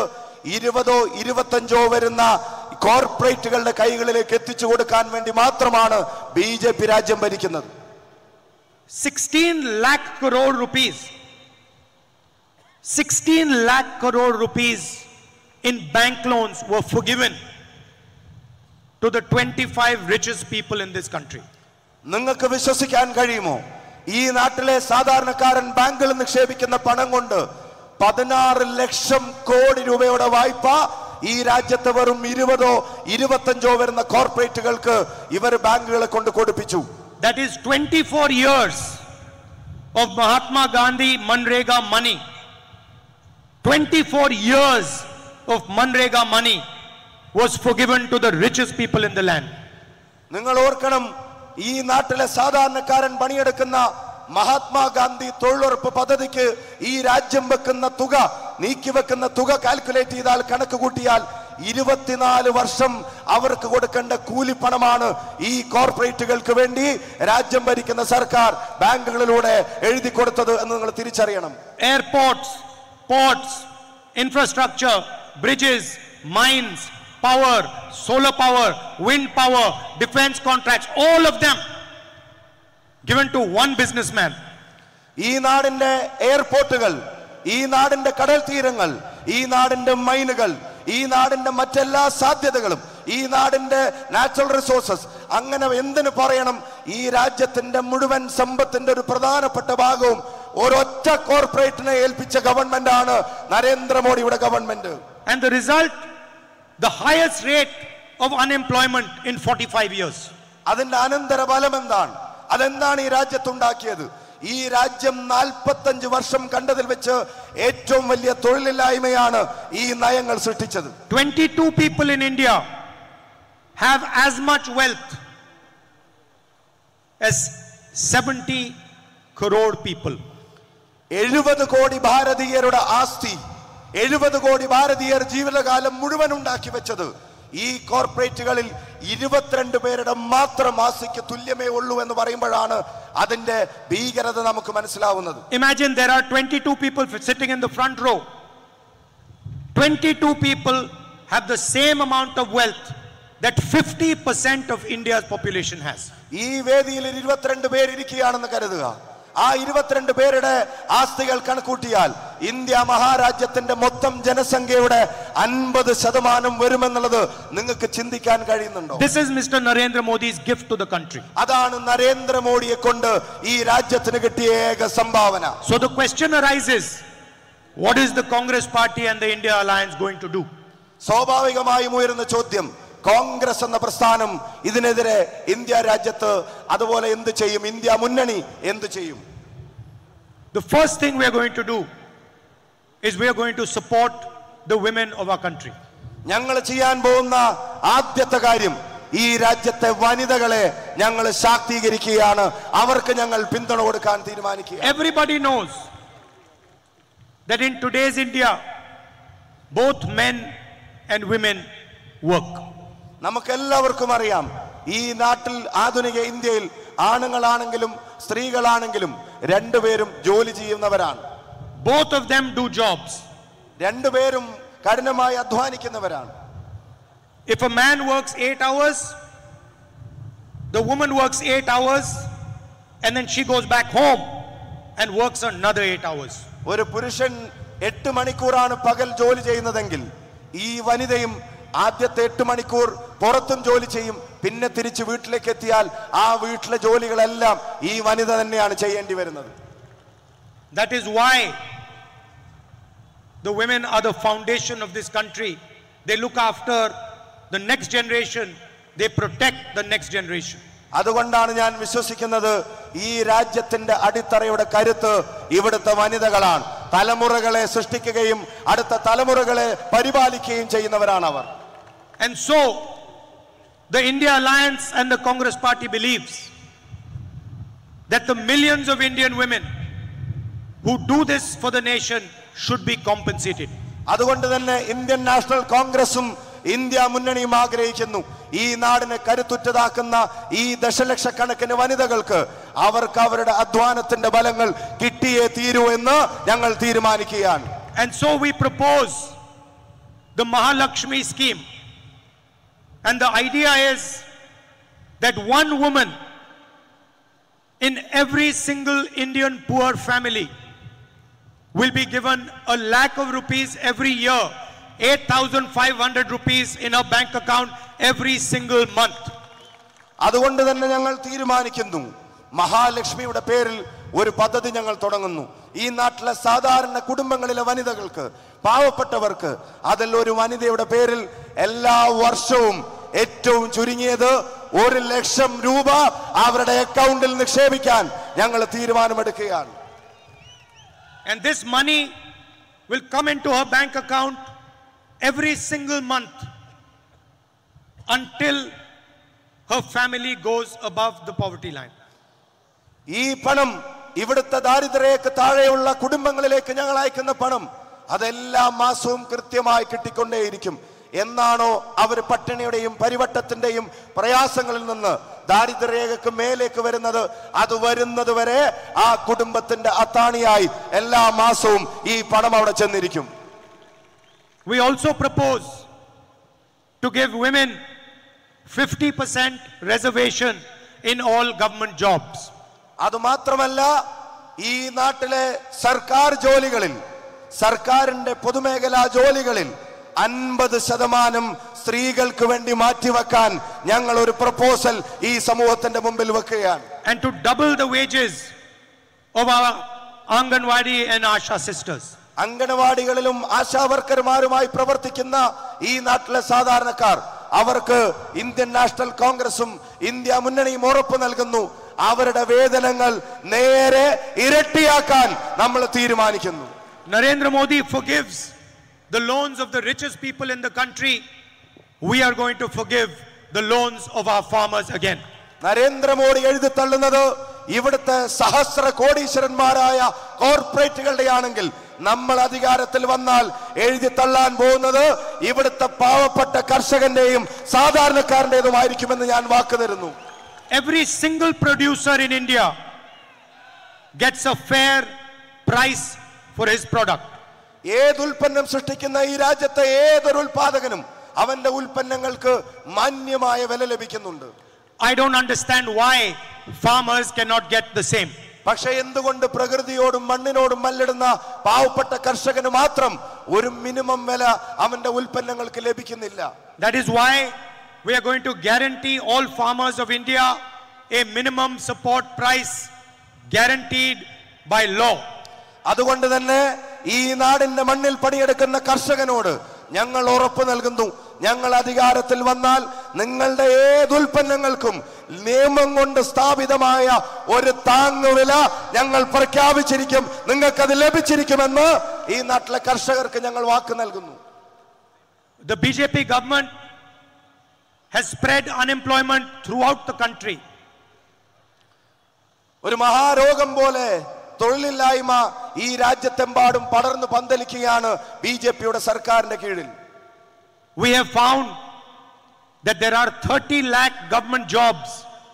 20-25 വരുന്ന കോർപ്പറേറ്റുകളുടെ കൈകളിലേക്ക് എത്തിച്ചു കൊടുക്കാൻ വേണ്ടി മാത്രമാണ് BJP രാജ്യം ഭരിക്കുന്നത്. 16 lakh crore rupees. 16 lakh crore rupees in bank loans were forgiven to the 25 richest people in this country. നിങ്ങൾക്ക് വിശ്വസിക്കാൻ കഴിയുമോ? ഈ നാട്ടിലെ സാധാരണക്കാരൻ ബാങ്കിൽ നിക്ഷേപിക്കുന്ന പണം കൊണ്ട് 16 ലക്ഷം കോടി രൂപയുടെ വായ്പ ഈ രാജ്യത്ത് വെറും 20-25 വരുന്ന കോർപ്പറേറ്റുകൾക്ക് ഇവർ ബാങ്കുകളെ കൊണ്ട് കൊടുപ്പിച്ചു. That is 24 years of Mahatma Gandhi Manrega money. 24 years of Manrega money was forgiven to the richest people in the land. നിങ്ങൾ ഓർക്കണം, ഈ നാട്ടിലെ സാധാരണക്കാരൻ പണിയെടുക്കുന്ന മഹാത്മാഗാന്ധി തൊഴിലുറപ്പ് പദ്ധതിക്ക് ഈ രാജ്യം വെക്കുന്ന തുക, നീക്കിവെക്കുന്ന തുക കാൽക്കുലേറ്റ് ചെയ്താൽ, കണക്ക് കൂട്ടിയാൽ 24 വർഷം അവർക്ക് കൊടുക്കേണ്ട കൂലിപ്പണമാണ് ഈ കോർപ്പറേറ്റുകൾക്ക് വേണ്ടി രാജ്യം ഭരിക്കുന്ന സർക്കാർ ബാങ്കുകളിലൂടെ എഴുതി കൊടുത്തത് എന്ന് നിങ്ങൾ തിരിച്ചറിയണം. Airports, ports, infrastructure, bridges, mines, power, solar power, wind power, defense contracts, all of them given to one businessman. ഈ നാടിന്റെ എയർപോർട്ടുകൾ, ഈ നാടിന്റെ കടൽ തീരങ്ങൾ, ഈ നാടിന്റെ മൈനുകൾ, ഈ നാടിന്റെ മറ്റെല്ലാ സാധ്യതകളും, ഈ നാടിന്റെ നാച്ചുറൽ റിസോഴ്സസ്, അങ്ങനെ എന്തിനു പറയണം, ഈ രാജ്യത്തിന്റെ മുഴുവൻ സമ്പത്തിന്റെ ഒരു പ്രധാനപ്പെട്ട ഭാഗവും ഒരൊറ്റ കോർപ്പറേറ്റിനെ ഏൽപ്പിച്ച ഗവൺമെന്റ് ആണ് നരേന്ദ്രമോദിയുടെ government. And the result, the highest rate of unemployment in 45 years. അതിന്റെ അനന്തര ഫലം എന്താണ്? അതെന്താണ് ഈ രാജ്യത്തുണ്ടാക്കിയത്? ഈ രാജ്യം 45 വർഷം കണ്ടതിൽ വെച്ച് ഏറ്റവും വലിയ തൊഴിലില്ലായ്മയാണ് ഈ നയങ്ങൾ സൃഷ്ടിച്ചത്. 22 people in India have as much wealth as 70 crore people. 70 കോടി ഭാരതീയരുടെ ആസ്തി, 70 കോടി ഭാരതീയർ ജീവിതകാലം മുഴുവൻ ഉണ്ടാക്കി വെച്ചത് ഈ കോർപ്പറേറ്റുകളിൽ 22 പേരുടെ മാത്രം ആസ്തിക്ക് തുല്യമേ ഉള്ളൂ എന്ന് പറയുമ്പോഴാണ് അതിന്റെ ഭീകരത നമുക്ക് മനസ്സിലാവുന്നത്. Imagine there are 22 people sitting in the front row. 22 people have the same amount of wealth that 50% of India's population has. ഈ വേദിയിൽ 22 പേർ ഇരിക്കുകയാണെന്ന് കരുതുക. ആ 22 പേരുടെ ആസ്തികൾ കണക്കൂട്ടിയാൽ ഇന്ത്യ മഹാരാജ്യത്തിന്റെ മൊത്തം ജനസംഖ്യയുടെ 50% വരുമെന്നുള്ളത് നിങ്ങൾക്ക് ചിന്തിക്കാൻ കഴിയുന്നുണ്ടോ? This is Mr. Narendra Modi's gift to the country. അതാണ് നരേന്ദ്രമോദിയെ കൊണ്ട് ഈ രാജ്യത്തിന് കിട്ടിയ ഏക സംഭാവന. So the question arises, what is the Congress party and the India alliance going to do? സ്വാഭാവികമായും ഉയരുന്ന ചോദ്യം, കോൺഗ്രസ് എന്ന പ്രസ്ഥാനം ഇതിനെതിരെ ഇന്ത്യ രാജ്യത്ത് അതുപോലെ എന്ത് ചെയ്യും? ഇന്ത്യ മുന്നണി എന്ത് ചെയ്യും? The first thing we are going to do is we are going to support the women of our country. ഞങ്ങൾ ചെയ്യാൻ പോകുന്ന ആദ്യത്തെ കാര്യം ഈ രാജ്യത്തെ വനിതകളെ ഞങ്ങൾ ശാക്തീകരിക്കുകയാണ്. അവർക്ക് ഞങ്ങൾ പിന്തുണ കൊടുക്കാൻ തീരുമാനിക്കുക. Everybody knows that in today's India both men and women work. നമുക്കെല്ലാവർക്കും അറിയാം, ഈ നാട്ടിൽ ആധുനിക ഇന്ത്യയിൽ ആണുങ്ങളാണെങ്കിലും സ്ത്രീകളാണെങ്കിലും രണ്ടുപേരും ജോലി ചെയ്യുന്നവരാണ്. Both of them do jobs. രണ്ടുപേരും കഠിനമായി അധ്വാനിക്കുന്നവരാണ്. If a man works 8 hours, the woman works 8 hours, and then she goes back home and works another 8 hours. ഒരു പുരുഷൻ 8 മണിക്കൂറാണ് പകൽ ജോലി ചെയ്യുന്നതെങ്കിൽ ഈ വനിതയും ആദ്യത്തെ 8 മണിക്കൂർ പുറത്തും ജോലി ചെയ്യും. പിന്നെ തിരിച്ച് വീട്ടിലേക്ക് എത്തിയാൽ ആ വീട്ടിലെ ജോലികളെല്ലാം ഈ വനിത തന്നെയാണ് ചെയ്യേണ്ടി വരുന്നത്. That is why the women are the foundation of this country. They look after the next generation. They protect the next generation. അതുകൊണ്ടാണ് ഞാൻ വിശ്വസിക്കുന്നത് ഈ രാജ്യത്തിന്റെ അടിത്തറയുടെ കരുത്ത് ഇവിടുത്തെ വനിതകളാണ്. തലമുറകളെ സൃഷ്ടിക്കുകയും അടുത്ത തലമുറകളെ പരിപാലിക്കുകയും ചെയ്യുന്നവരാണ് അവർ. And so the India Alliance and the Congress Party believes that the millions of Indian women who do this for the nation should be compensated. അതുകൊണ്ട് തന്നെ ഇന്ത്യൻ നാഷണൽ കോൺഗ്രസും ഇന്ത്യ മുന്നണിയും ആഗ്രഹിക്കുന്നു ഈ നാടിനെ കരുത്തുറ്റതാക്കുന്ന ഈ ദശലക്ഷക്കണക്കിന് വനിതകൾക്ക് അവർക്ക് അവരുടെ അധ്വാനത്തിന്റെ ഫലങ്ങൾ കിട്ടിയേ തീരൂ എന്ന് ഞങ്ങൾ തീരുമാനിക്കുകയാണ്. And so we propose the Mahalakshmi scheme. And the idea is that one woman in every single Indian poor family will be given 1,00,000 rupees every year, 8,500 rupees in her bank account every single month. അതുകൊണ്ട് തന്നെ ഞങ്ങൾ തീരുമാനിക്കുന്നു മഹാലക്ഷ്മിയുടെ പേരിൽ ഒരു പദ്ധതി ഞങ്ങൾ തുടങ്ങുന്നു. ഈ നാട്ടിലെ സാധാരണ കുടുംബങ്ങളിലെ വനിതകൾക്ക്, പാവപ്പെട്ടവർക്ക് അതിൽ ഒരു വനിതയുടെ പേരിൽ എല്ലാ വർഷവും ഏറ്റവും ചുരുങ്ങിയത് 1,00,000 രൂപ അവരുടെ അക്കൗണ്ടിൽ നിക്ഷേപിക്കാൻ ഞങ്ങൾ തീരുമാനമെടുക്കുകയാണ്. And this money will come into her bank account every single month until her family goes above the poverty line. ഈ പണം ഇവിടുത്തെ ദാരിദ്ര്യരേഖയ്ക്ക് താഴെയുള്ള കുടുംബങ്ങളിലേക്ക് ഞങ്ങൾ അയക്കുന്ന പണം അതെല്ലാ മാസവും കൃത്യമായി കിട്ടിക്കൊണ്ടേയിരിക്കും. എന്നാണോ അവർ പട്ടിണിയുടെയും പരിവട്ടത്തിന്റെയും പ്രയാസങ്ങളിൽ നിന്ന് ദാരിദ്ര്യരേഖയ്ക്ക് മേലേക്ക് വരുന്നത്, അത് വരുന്നത് വരെ ആ കുടുംബത്തിന്റെ അത്താണിയായി എല്ലാ മാസവും ഈ പണം അവിടെ ചെന്നിരിക്കും. We also propose to give women 50% reservation in all government jobs. അതുമാത്രമല്ല ഈ നാട്ടിലെ സർക്കാർ ജോലികളിൽ, സർക്കാരിന്റെ പൊതുമേഖലാ ജോലികളിൽ 50% സ്ത്രീകൾക്ക് വേണ്ടി മാറ്റിവെക്കാൻ ഞങ്ങൾ ഒരു പ്രപ്പോസൽ ഈ സമൂഹത്തിന്റെ മുമ്പിൽ വെക്കുകയാണ്. And to double the wages of our Anganwadi and Asha sisters. അംഗനവാടികളിലും ആശാവർക്കർമാരുമായി പ്രവർത്തിക്കുന്ന ഈ നാട്ടിലെ സാധാരണക്കാർ, അവർക്ക് ഇന്ത്യൻ നാഷണൽ കോൺഗ്രസും ഇന്ത്യ മുന്നണിയും ഉറപ്പ് നൽകുന്നു, അവരുടെ വേതനങ്ങൾ നേരെ ഇരട്ടിയാക്കാൻ നമ്മൾ തീരുമാനിക്കുന്നു. Narendra Modi forgives the loans of the richest people in the country. We are going to forgive the loans of our farmers again. Narendra Modi എഴുതി തള്ളുന്നത് ഇവിടുത്തെ സഹസ്ര കോടീശ്വരന്മാരായ കോർപ്പറേറ്റുകളുടെ ആണെങ്കിൽ, നമ്മൾ അധികാരത്തിൽ വന്നാൽ എഴുതി തള്ളാൻ പോകുന്നത് ഇവിടുത്തെ പാവപ്പെട്ട കർഷകന്റെയും സാധാരണക്കാരന്റേതുമായിരിക്കുമെന്ന് ഞാൻ വാക്ക് തരുന്നു. Every single producer in India gets a fair price for his product. ഏത് ഉൽപ്പന്നം സൃഷ്ടിക്കുന്ന ഈ രാജ്യത്തെ ഏതൊരു ഉൽപാദകനും അവന്റെ ഉൽപ്പന്നങ്ങൾക്ക് മാന്യമായ വില ലഭിക്കുന്നുണ്ട്. I don't understand why farmers cannot get the same. പക്ഷേ എന്തുകൊണ്ട് പ്രകൃതിയോടും മണ്ണിനോടും മല്ലിടുന്ന പാവപ്പെട്ട കർഷകന് മാത്രം ഒരു മിനിമം വില അവന്റെ ഉൽപ്പന്നങ്ങൾക്ക് ലഭിക്കുന്നില്ല? That is why we are going to guarantee all farmers of India a minimum support price guaranteed by law. അതുകൊണ്ട് തന്നെ ഈ നാടിന്റെ മണ്ണിൽ പണിയെടുക്കുന്ന കർഷകനോട് ഞങ്ങൾ ഉറപ്പ് നൽകുന്നു, ഞങ്ങൾ അധികാരത്തിൽ വന്നാൽ നിങ്ങളുടെ ഏത് ഉൽപ്പന്നങ്ങൾക്കും നിയമം കൊണ്ട് സ്ഥാപിതമായ ഒരു താങ്ങുവില ഞങ്ങൾ പ്രഖ്യാപിച്ചിരിക്കും, നിങ്ങൾക്കത് ലഭിച്ചിരിക്കുമെന്ന് ഈ നാട്ടിലെ കർഷകർക്ക് ഞങ്ങൾ വാക്ക് നൽകുന്നു. The BJP government has spread unemployment throughout the country. ഒരു മഹാരോഗം പോലെ തൊഴിലില്ലായ്മ ഈ രാജ്യത്തെമ്പാടും പടർന്നു പന്തലിക്കുകയാണ് ബിജെപിയുടെ സർക്കാരിന്റെ കീഴിൽ. We have found that there are 30 lakh government jobs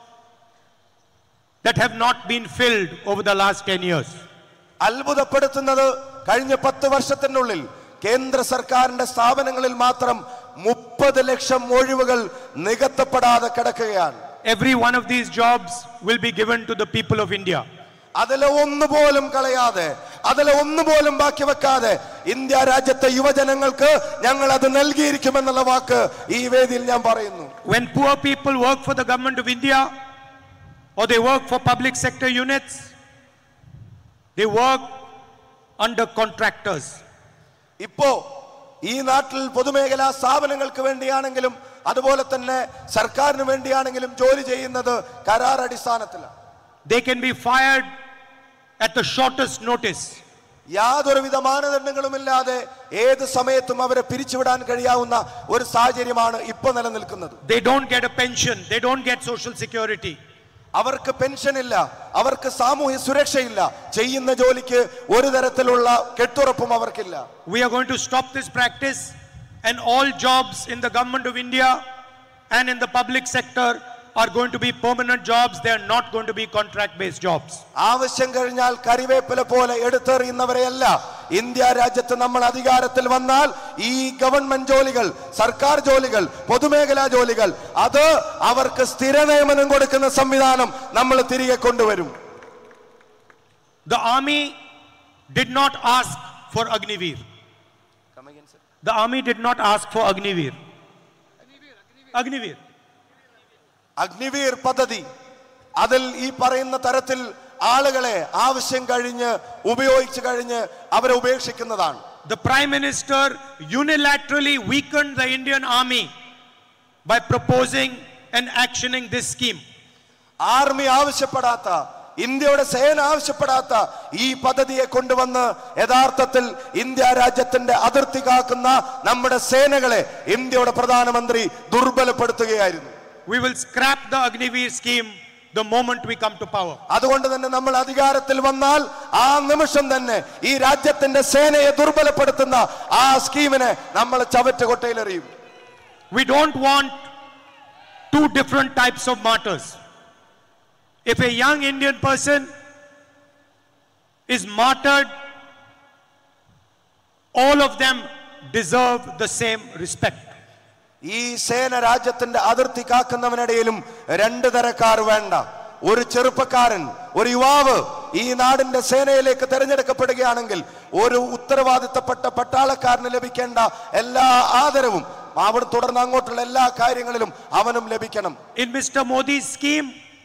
that have not been filled over the last 10 years. അത്ഭുതപ്പെടുത്തുന്നത് കഴിഞ്ഞ 10 വർഷത്തിനുള്ളിൽ കേന്ദ്ര സർക്കാരിന്റെ സ്ഥാപനങ്ങളിൽ മാത്രം 30 ലക്ഷം ഒഴിവുകൾ നികത്തപ്പെടാതെ കിടക്കുകയാണ്. Every one of these jobs will be given to the people of India. അതിലെ ഒന്നുപോലും കളയാതെ, അതിലെ ഒന്നുപോലും ബാക്കി വെക്കാതെ ഇന്ത്യ രാജ്യത്തെ യുവജനങ്ങൾക്ക് ഞങ്ങൾ അത് നൽകിയിരിക്കുമെന്നുള്ള വാക്ക് ഈ വേദിയിൽ ഞാൻ പറയുന്നു. When poor people work for the government of India or they work for public sector units, they work under contractors. ഇപ്പോ ഈ നാട്ടിൽ പൊതുമേഖലാ സ്ഥാപനങ്ങൾക്ക് വേണ്ടിയാണെങ്കിലും അതുപോലെ തന്നെ സർക്കാരിന് വേണ്ടിയാണെങ്കിലും ജോലി ചെയ്യുന്നത് കരാർ അടിസ്ഥാനത്തിലാണ്. They can be fired at the shortest notice. യാതൊരുവിധ മാനദണ്ഡങ്ങളുമില്ലാതെ ഏത് സമയത്തും അവരെ പിരിച്ചുവിടാൻ കഴിയാവുന്ന ഒരു സാഹചര്യമാണ് ഇപ്പോൾ നിലനിൽക്കുന്നത്. They don't get a pension, they don't get social security. അവർക്ക് പെൻഷൻ ഇല്ല, അവർക്ക് സാമൂഹ്യ സുരക്ഷയില്ല, ചെയ്യുന്ന ജോലിക്ക് ഒരു തരത്തിലുള്ള കെട്ടുറപ്പും അവർക്കില്ല. We are going to stop this practice, and all jobs in the government of India and in the public sector are going to be permanent jobs. They are not going to be contract based jobs. ആവശ്യം കഴിഞ്ഞാൽ കരിവേപ്പില പോലെ എടുത്തെറിയുന്നവരെയല്ല ഇന്ത്യ രാജ്യത്ത് നമ്മൾ അധികാരത്തിൽ വന്നാൽ ഈ ഗവൺമെന്റ് ജോലികൾ, സർക്കാർ ജോലികൾ, പൊതുമേഖലാ ജോലികൾ, അത് അവർക്ക് സ്ഥിര നിയമനം കൊടുക്കുന്ന സംവിധാനം നമ്മൾ തിരികെ കൊണ്ടുവരും. The army did not ask for Agniveer. The army did not ask for Agniveer. Agniveer. Agniveer പദ്ധതി, അതിൽ ഈ പറയുന്ന തരത്തിൽ ആളുകളെ ആവശ്യം കഴിഞ്ഞ് ഉപയോഗിച്ചു കഴിഞ്ഞ് അവരെ ഉപേക്ഷിക്കുന്നതാണ്. The Prime Minister unilaterally weakened the Indian Army by proposing and actioning this scheme. Army ആവശ്യപ്പെടാത്ത, ഇന്ത്യയുടെ സേന ആവശ്യപ്പെടാത്ത ഈ പദ്ധതിയെ കൊണ്ടുവന്ന് യഥാർത്ഥത്തിൽ ഇന്ത്യ രാജ്യത്തിന്റെ അതിർത്തി കാക്കുന്ന നമ്മുടെ സേനകളെ ഇന്ത്യയുടെ പ്രധാനമന്ത്രി ദുർബലപ്പെടുത്തുകയായിരുന്നു. We will scrap the Agniveer scheme the moment we come to power. അതുകൊണ്ട് തന്നെ നമ്മൾ അധികാരത്തിൽ വന്നാൽ ആ നിമിഷം തന്നെ ഈ രാജ്യത്തിന്റെ സേനയെ ദുർബലപ്പെടുത്തുന്ന ആ സ്കീമിനെ നമ്മൾ ചവറ്റുകൊട്ടയിലെറിയും. We don't want two different types of martyrs. If a young Indian person is martyred, all of them deserve the same respect. ഈ സേന രാജ്യത്തിന്റെ അതിർത്തി കാക്കുന്നവനിടയിലും രണ്ട് തരക്കാർ വേണ്ട. ഒരു ചെറുപ്പക്കാരൻ, ഒരു യുവാവ് ഈ നാടിന്റെ സേനയിലേക്ക് തിരഞ്ഞെടുക്കപ്പെടുകയാണെങ്കിൽ ഒരു ഉത്തരവാദിത്തപ്പെട്ട പട്ടാളക്കാരന് ലഭിക്കേണ്ട എല്ലാ ആദരവും അവിടെ തുടർന്ന് അങ്ങോട്ടുള്ള എല്ലാ കാര്യങ്ങളിലും അവനും ലഭിക്കണം. In Mr. Modi's scheme,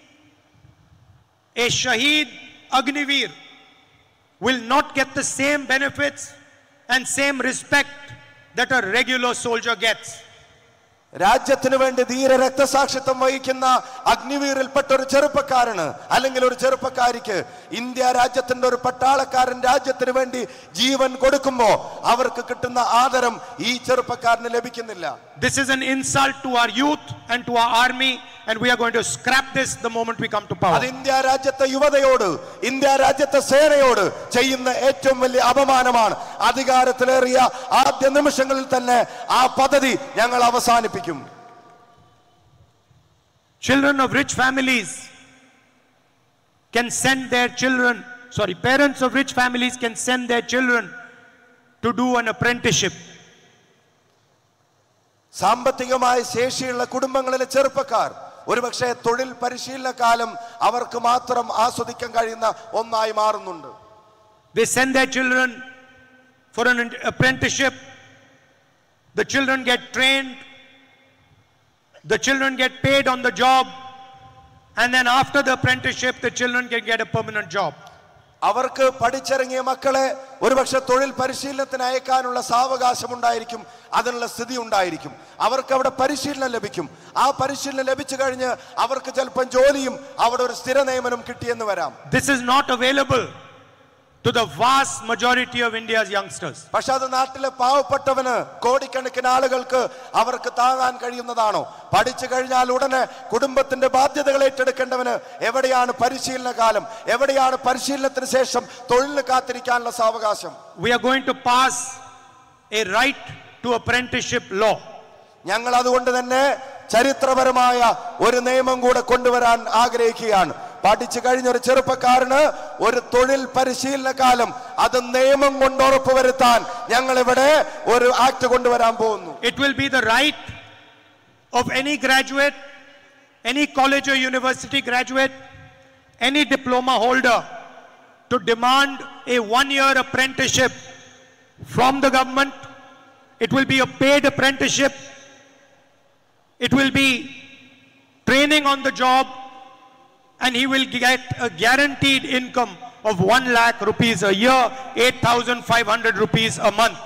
a Shaheed Agniveer will not get the same benefits and same respect that a regular soldier gets. രാജ്യത്തിന് വേണ്ടി ധീര രക്തസാക്ഷിത്വം വഹിക്കുന്ന അഗ്നിവീറിൽപ്പെട്ട ഒരു ചെറുപ്പക്കാരന് അല്ലെങ്കിൽ ഒരു ചെറുപ്പക്കാരിക്ക് ഇന്ത്യ രാജ്യത്തിന്റെ ഒരു പട്ടാളക്കാരൻ രാജ്യത്തിന് വേണ്ടി ജീവൻ കൊടുക്കുമ്പോൾ അവർക്ക് കിട്ടുന്ന ആദരം ഈ ചെറുപ്പക്കാരന് ലഭിക്കുന്നില്ല. This is an insult to our youth and to our army, and we are going to scrap this the moment we come to power. അത് ഇന്ത്യ രാജ്യത്തെ യുവതയോട്, ഇന്ത്യ രാജ്യത്തെ സേനയോട് ചെയ്യുന്ന ഏറ്റവും വലിയ അപമാനമാണ്. അധികാരത്തിലേറിയ ആദ്യ നിമിഷങ്ങളിൽ തന്നെ ആ പദ്ധതി ഞങ്ങൾ അവസാനിപ്പിക്കും. Children of rich families can send their children, parents of rich families can send their children to do an apprenticeship. സാമ്പത്തികമായ ശേഷിയുള്ള കുടുംബങ്ങളിലെ ചെറുപ്പക്കാർ ഒരുപക്ഷെ തൊഴിൽ പരിശീലന കാലം അവർക്ക് മാത്രം ആസ്വദിക്കാൻ കഴിയുന്ന ഒന്നായി മാറുന്നുണ്ട്. They send their children for an apprenticeship. The children get trained. The children get paid on the job. And then after the apprenticeship, the children can get a permanent job. അവർക്ക് പഠിച്ചിറങ്ങിയ മക്കളെ ഒരുപക്ഷെ തൊഴിൽ പരിശീലനത്തിന് അയക്കാനുള്ള സാവകാശം ഉണ്ടായിരിക്കും, അതിനുള്ള സ്ഥിതി ഉണ്ടായിരിക്കും. അവർക്ക് അവിടെ പരിശീലനം ലഭിക്കും. ആ പരിശീലനം ലഭിച്ചു കഴിഞ്ഞ് അവർക്ക് ചിലപ്പോൾ ജോലിയും അവിടെ ഒരു സ്ഥിര നിയമനം കിട്ടിയെന്ന് വരാം. This is not available to the vast majority of India's youngsters. പക്ഷെ അത് നാട്ടിലെ പാവപ്പെട്ടവന്, കോടിക്കണക്കിന് ആളുകൾക്ക് അവർക്ക് താങ്ങാൻ കഴിയുന്നതാണോ? പഠിച്ചു കഴിഞ്ഞാൽ ഉടനെ കുടുംബത്തിന്റെ ബാധ്യതകൾ ഏറ്റെടുക്കേണ്ടവന് എവിടെയാണ് പരിശീലന കാലം? എവിടെയാണ് പരിശീലനത്തിന് ശേഷം തൊഴിലിന് കാത്തിരിക്കാനുള്ള സാവകാശം? We are going to pass a right to apprenticeship law. ഞങ്ങൾ അതുകൊണ്ട് തന്നെ ചരിത്രപരമായ ഒരു നിയമം കൂടെ കൊണ്ടുവരാൻ ആഗ്രഹിക്കുകയാണ്. പഠിച്ചു കഴിഞ്ഞ ഒരു ചെറുപ്പക്കാരന് ഒരു തൊഴിൽ പരിശീലന കാലം അത് നിയമം കൊണ്ട് ഉറപ്പുവരുത്താൻ ഞങ്ങൾ ഇവിടെ ഒരു ആക്ട് കൊണ്ടുവരാൻ പോകുന്നു. It will be the right of any graduate, any college or university graduate, any diploma holder to demand a 1-year apprenticeship from the government. It will be a paid apprenticeship. It will be training on the job, and he will get a guaranteed income of 1 lakh rupees a year, 8,500 rupees a month.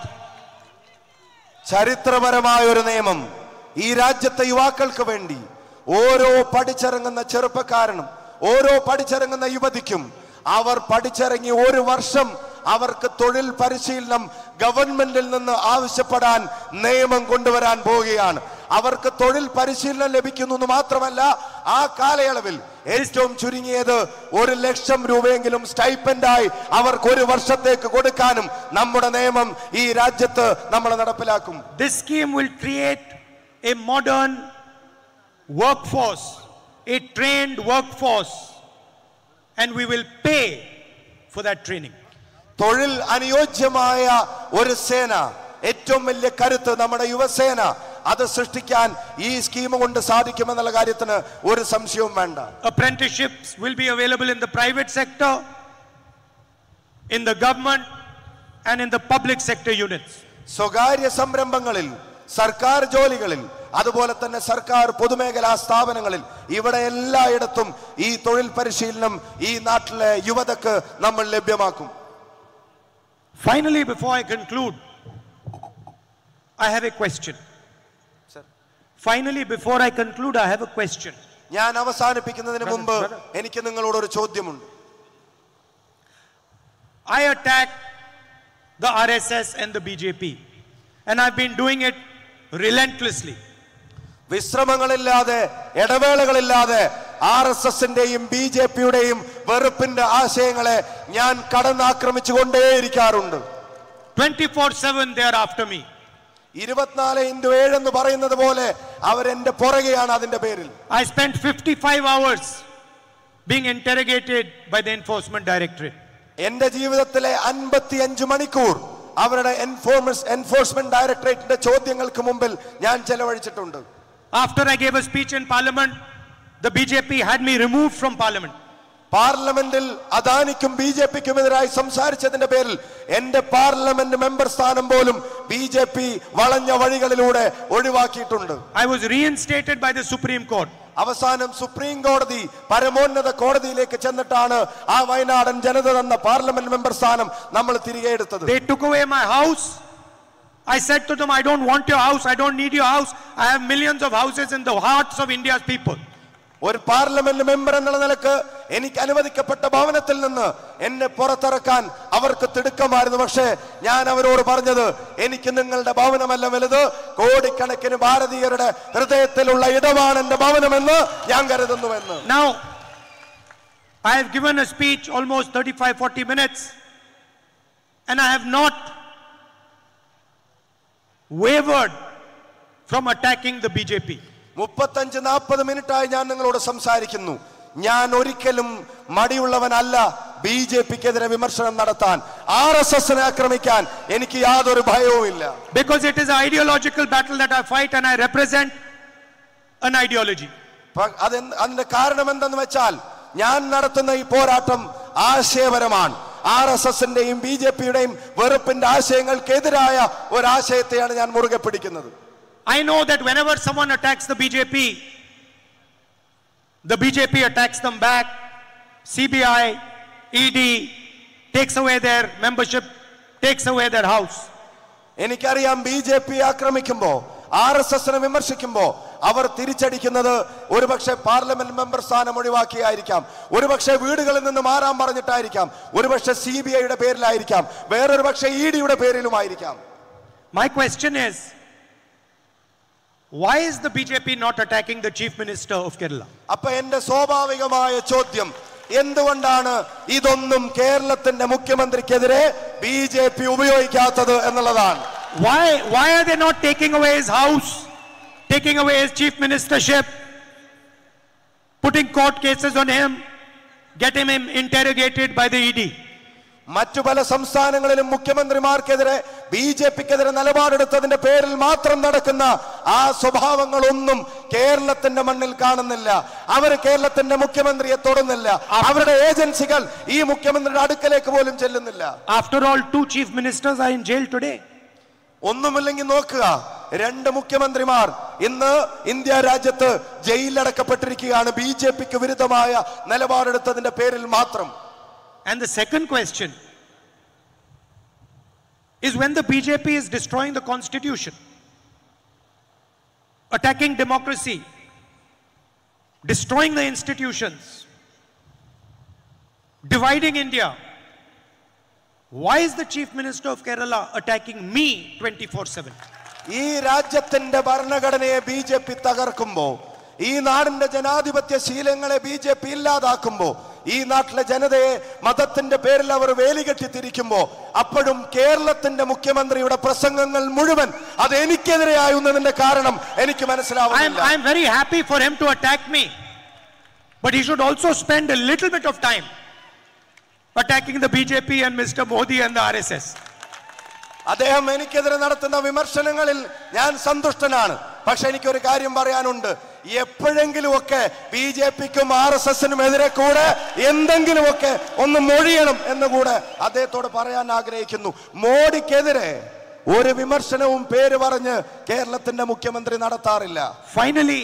ചരിത്രപരമായ ഒരു നിയമം ഈ രാജ്യത്തെ യുവാക്കൾക്ക് വേണ്ടി ഓരോ പഠിച്ചിറങ്ങുന്ന ചെറുപ്പക്കാരനും ഓരോ പഠിച്ചിറങ്ങുന്ന യുവതിക്കും അവർ പഠിച്ചിറങ്ങി ഒരു വർഷം അവർക്ക് തൊഴിൽ പരിശീലനം ഗവൺമെന്റിൽ നിന്ന് ആവശ്യപ്പെടാൻ നിയമം കൊണ്ടുവരാൻ പോവുകയാണ്. അവർക്ക് തൊഴിൽ പരിശീലനം ലഭിക്കുന്നു എന്ന് മാത്രമല്ല, ആ കാലയളവിൽ ഏറ്റവും ചുരുങ്ങിയത് 1 ലക്ഷം രൂപയെങ്കിലും സ്റ്റൈപ്പൻഡായി അവർക്ക് ഒരു വർഷത്തേക്ക് കൊടുക്കാനും നമ്മുടെ നിയമം ഈ രാജ്യത്ത് നമ്മൾ നടപ്പിലാക്കും. This scheme will create a modern workforce, a trained workforce, and we will pay for that training. തൊഴിൽ അനുയോജ്യമായ ഒരു സേന, ഏറ്റവും വലിയ കരുത്ത് നമ്മുടെ യുവസേന, അത് സൃഷ്ടിക്കാൻ ഈ സ്കീം കൊണ്ട് സാധിക്കുമെന്നുള്ള കാര്യത്തിന് ഒരു സംശയവും വേണ്ട. Apprenticeships will be available in the private sector, in the government, and in the public sector units. സ്വകാര്യ സംരംഭങ്ങളിൽ, സർക്കാർ ജോലികളിൽ, അതുപോലെ തന്നെ സർക്കാർ പൊതുമേഖലാ സ്ഥാപനങ്ങളിൽ, ഇവിടെ എല്ലായിടത്തും ഈ തൊഴിൽ പരിശീലനം ഈ നാട്ടിലെ യുവതക്ക് നമ്മൾ ലഭ്യമാക്കും. Finally, before I conclude, I have a question. Finally, before I conclude, I have a question. ഞാൻ അവസാനിപ്പിക്കുന്നതിന് മുമ്പ് എനിക്ക് നിങ്ങളോട് ഒരു ചോദ്യമുണ്ട്. I attack the RSS and the BJP, and I've been doing it relentlessly. വിശ്രമങ്ങളില്ലാതെ, ഇടവേളകളില്ലാതെ RSSന്റെയും BJPയുടെയും വെറുപ്പിന്റെ ആശയങ്ങളെ ഞാൻ കടന്നാക്രമിച്ചുകൊണ്ടേയിരിക്കാറുണ്ട്. 24/7 they are after me. 24/7 എന്ന് പറയുന്നത് പോലെ അവരെന്റെ പുറകെയാണ്. അതിന്റെ പേരിൽ I spent 55 hours being interrogated by the Enforcement Directorate. എന്റെ ജീവിതത്തിലെ 55 മണിക്കൂർ അവരുടെ എൻഫോഴ്സ്മെന്റ് ഡയറക്ടറേറ്റിന്റെ ചോദ്യങ്ങൾക്ക് മുമ്പിൽ ഞാൻ ചെലവഴിച്ചിട്ടുണ്ട്. After I gave a speech in Parliament, the BJP had me removed from parliament. പാർലമെന്റിൽ അദാനിക്കും ബിജെപിക്കുമെതിരായി സംസാരിച്ചതിന്റെ പേരിൽ എന്റെ പാർലമെന്റ് മെമ്പർ സ്ഥാനം പോലും ബിജെപി വളഞ്ഞ വഴികളിലൂടെ ഒഴിവാക്കിയിട്ടുണ്ട്. I was reinstated by the Supreme Court. അവസാനം സുപ്രീം കോടതി പരമോന്നത കോടതിയിലേക്ക് ചെന്നിട്ടാണ് ആ വയനാടൻ ജനത തന്ന പാർലമെന്റ് മെമ്പർ സ്ഥാനം നമ്മൾ തിരികെ എടുത്തത്. They took away my house. I said to them, I don't want your house, I don't need your house. I have millions of houses in the hearts of India's people. ഒരു പാർലമെന്റ് മെമ്പർ എന്നുള്ള നിലക്ക് എനിക്ക് അനുവദിക്കപ്പെട്ട ഭവനത്തിൽ നിന്ന് എന്നെ പുറത്തിറക്കാൻ അവർക്ക് തിടുക്കമായിരുന്നു. പക്ഷേ ഞാൻ അവരോട് പറഞ്ഞത്, എനിക്ക് നിങ്ങളുടെ ഭവനമല്ല വലുത്, കോടിക്കണക്കിന് ഭാരതീയരുടെ ഹൃദയത്തിലുള്ള ഇടമാണ് എന്റെ ഭവനമെന്ന് ഞാൻ കരുതുന്നുവെന്ന്. Now, I have given a speech almost 35-40 minutes and I have not wavered from attacking the BJP. 35-40 മിനിറ്റായി ഞാൻ നിങ്ങളോട് സംസാരിക്കുന്നു. ഞാൻ ഒരിക്കലും മടിയുള്ളവനല്ല ബിജെപിക്കെതിരെ വിമർശനം നടത്താൻ, ആർഎസ്എസിനെ ആക്രമിക്കാൻ എനിക്ക് യാതൊരു ഭയവുമില്ല. Because it is an ideological battle that I fight and I represent an ideology. അതിന്റെ കാരണം എന്തെന്ന് വെച്ചാൽ ഞാൻ നടത്തുന്ന ഈ പോരാട്ടം ആശയപരമാണ്. ആർഎസ്എസിന്റെയും ബിജെപിയുടെയും വെറുപ്പിന്റെ ആശയങ്ങൾക്കെതിരായ ഒരു ആശയത്തെയാണ് ഞാൻ മുറുകെ പിടിക്കുന്നത്. I know that whenever someone attacks the BJP attacks them back. CBI, ED takes away their membership, takes away their house. എനിക്കറിയാം ബിജെപി ആക്രമിക്കുമ്പോ, ആർഎസ്എസിനെ വിമർശിക്കുമ്പോ അവർ തിരിച്ചടിക്കുന്നത് ഒരുപക്ഷെ പാർലമെന്റ് മെമ്പർ സ്ഥാനം ഒഴിവാക്കിയായിരിക്കാം, ഒരുപക്ഷെ വീടുകളിൽ നിന്ന് മാറാൻ പറഞ്ഞിട്ടായിരിക്കാം, ഒരുപക്ഷെ CBIയുടെ പേരിലായിരിക്കാം, വേറൊരു പക്ഷേ EDയുടെ പേരിലുമായിരിക്കാം. My question is, why is the BJP not attacking the Chief Minister of Kerala? അപ്പൊ എന്റെ സ്വാഭാവികമായ ചോദ്യം, എന്തുകൊണ്ടാണ് ഇതൊന്നും കേരളത്തിന്റെ മുഖ്യമന്ത്രിക്കെതിരെ ബിജെപി ഉപയോഗിക്കാത്തത് എന്നുള്ളതാണ്. Why are they not taking away his house, taking away his chief ministership, putting court cases on him, getting him interrogated by the ED? മറ്റു പല സംസ്ഥാനങ്ങളിലും മുഖ്യമന്ത്രിമാർക്കെതിരെ ബിജെപിക്കെതിരെ നിലപാടെടുത്തതിന്റെ പേരിൽ മാത്രം നടക്കുന്ന ആ സ്വഭാവങ്ങളൊന്നും കേരളത്തിന്റെ മണ്ണിൽ കാണുന്നില്ല. അവർ കേരളത്തിന്റെ മുഖ്യമന്ത്രിയെ തൊടുന്നില്ല. അവരുടെ ഏജൻസികൾ ഈ മുഖ്യമന്ത്രിയുടെ അടുക്കലേക്ക് പോലും ചെല്ലുന്നില്ല. After all, 2 chief ministers are in jail today. ഒന്നുമില്ലെങ്കിൽ നോക്കുക, 2 മുഖ്യമന്ത്രിമാർ ഇന്ന് ഇന്ത്യ രാജ്യത്ത് ജയിലിലടക്കപ്പെട്ടിരിക്കുകയാണ് ബിജെപിക്ക് വിരുദ്ധമായ നിലപാടെടുത്തതിന്റെ പേരിൽ മാത്രം. And the second question is, when the BJP is destroying the constitution, attacking democracy, destroying the institutions, dividing India, why is the Chief Minister of Kerala attacking me 24/7? ഈ രാജ്യത്തിന്റെ ഭരണഘടനയെ ബിജെപി തകർക്കുമ്പോ, ഈ നാടിന്റെ ജനാധിപത്യ ശീലങ്ങളെ ബിജെപി ഇല്ലാതാക്കുമ്പോ, ഈ നാട്ടിലെ ജനതയെ മതത്തിന്റെ പേരിൽ അവർ വേലികെട്ടി തിരിക്കുമ്പോ, അപ്പോഴും കേരളത്തിന്റെ മുഖ്യമന്ത്രിയുടെ പ്രസംഗങ്ങൾ മുഴുവൻ അത് എനിക്കെതിരെയായുന്നതിന്റെ കാരണം എനിക്ക് മനസ്സിലാവുന്നില്ല. I am very happy for him to attack me, but he should also spend a little bit of time attacking the BJP and Mr. Modi and the RSS. അദ്ദേഹം എനിക്കെതിരെ നടത്തുന്ന വിമർശനങ്ങളിൽ ഞാൻ സന്തുഷ്ടനാണ്. പക്ഷെ എനിക്കൊരു കാര്യം പറയാനുണ്ട്, എപ്പോഴെങ്കിലുമൊക്കെ ബിജെപിക്കും RSSനും എതിരെ കൂടെ എന്തെങ്കിലുമൊക്കെ ഒന്ന് മൊഴിയണം എന്നുകൂടെ അദ്ദേഹത്തോട് പറയാൻ ആഗ്രഹിക്കുന്നു. മോഡിക്കെതിരെ ഒരു വിമർശനവും പേര് പറഞ്ഞ് കേരളത്തിന്റെ മുഖ്യമന്ത്രി നടത്താറില്ല. Finally,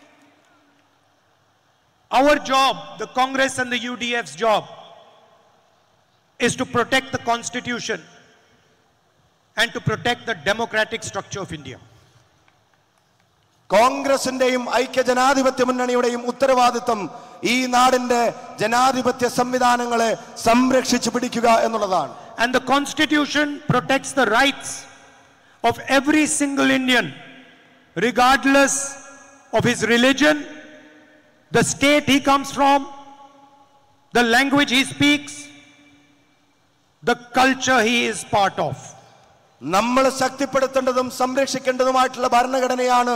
our job, the Congress and the UDF's job, is to protect the Constitution and to protect the democratic structure of India. കോൺഗ്രസിന്റെയും ഐക്യ ജനാധിപത്യ മുന്നണിയുടെയും ഉത്തരവാദിത്വം ഈ നാടിന്റെ ജനാധിപത്യ സംവിധാനങ്ങളെ സംരക്ഷിച്ചു പിടിക്കുക എന്നുള്ളതാണ്. And the Constitution protects the rights of every single Indian, regardless of his religion, the state he comes from, the language he speaks, the culture he is part of. നമ്മൾ ശക്തിപ്പെടുത്തേണ്ടതും സംരക്ഷിക്കേണ്ടതുമായിട്ടുള്ള ഭരണഘടനയാണ്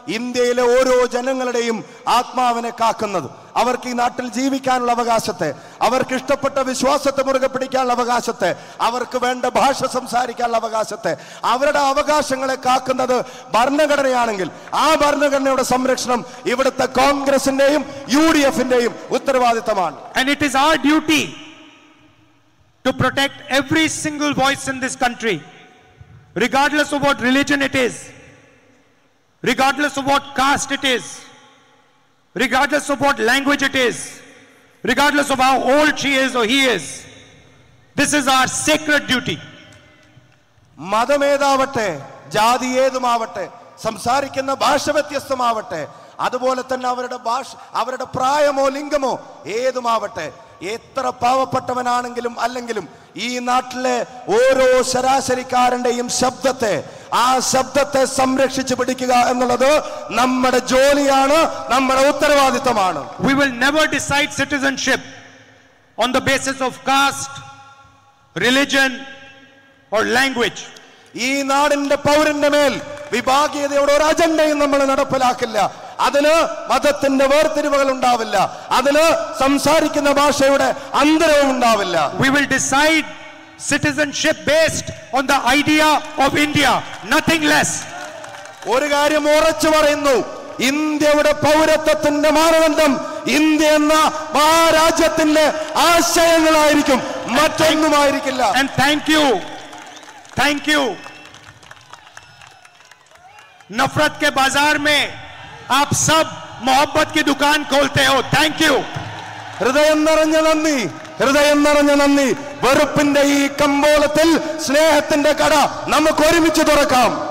ഇന്ത്യയിലെ ഓരോ ജനങ്ങളുടെയും ആത്മാവിനെ കാക്കുന്നത്. അവർക്ക് ഈ നാട്ടിൽ ജീവിക്കാനുള്ള അവകാശത്തെ, അവർക്ക് ഇഷ്ടപ്പെട്ട വിശ്വാസത്തെ മുറുകെ പിടിക്കാനുള്ള അവകാശത്തെ, അവർക്ക് വേണ്ട ഭാഷ സംസാരിക്കാനുള്ള അവകാശത്തെ, അവരുടെ അവകാശങ്ങളെ കാക്കുന്നത് ഭരണഘടനയാണെങ്കിൽ ആ ഭരണഘടനയുടെ സംരക്ഷണം ഇവിടുത്തെ കോൺഗ്രസിന്റെയും UDFന്റെയും ഉത്തരവാദിത്തമാണ്. And it is our duty to protect every single voice in this country, regardless of what religion it is, regardless of what caste it is, regardless of what language it is, regardless of how old she is or he is. This is our sacred duty. മതമേതാവട്ടെ, ജാതി ഏതുമാവട്ടെ, സംസാരിക്കുന്ന ഭാഷ വ്യത്യസ്തമാവട്ടെ, അതുപോലെ തന്നെ അവരുടെ പ്രായമോ ലിംഗമോ ഏതുമാവട്ടെ, എത്ര പാവപ്പെട്ടവനാണെങ്കിലും അല്ലെങ്കിലും ഈ നാട്ടിലെ ഓരോ ശരാശരിക്കാരന്റെയും ആ ശബ്ദത്തെ സംരക്ഷിച്ചു പിടിക്കുക എന്നുള്ളത് നമ്മുടെ ജോലിയാണ്, നമ്മുടെ ഉത്തരവാദിത്തമാണ്. We will never decide citizenship on the basis of caste, religion or language. ഈ നാടിന്റെ പൗരന്റെ മേൽ വിഭാഗീയതയുടെ ഒരു അജണ്ടയും നമ്മൾ നടപ്പിലാക്കില്ല. അതിന് മതത്തിന്റെ വേർതിരിവുകൾ ഉണ്ടാവില്ല, അതിന് സംസാരിക്കുന്ന ഭാഷയുടെ അന്തരവും ഉണ്ടാവില്ല. We will decide citizenship based on the idea of India, nothing less. ഒരു കാര്യം ഉറച്ചു പറയുന്നു, ഇന്ത്യയുടെ പൗരത്വത്തിന്റെ മാനദണ്ഡം ഇന്ത്യ എന്ന മഹാരാജ്യത്തിന്റെ ആശയങ്ങളായിരിക്കും, മറ്റൊന്നുമായിരിക്കില്ല. And thank you. नफरत के बाजार में आप सब मोहब्बत की दुकान खोलते हो. Thank you. ഹൃദയം നിറഞ്ഞ നന്ദി. വെറുപ്പിന്റെ ഈ കമ്പോളത്തിൽ സ്നേഹത്തിന്റെ കട നമുക്ക് ഒരുമിച്ച് തുറക്കാം.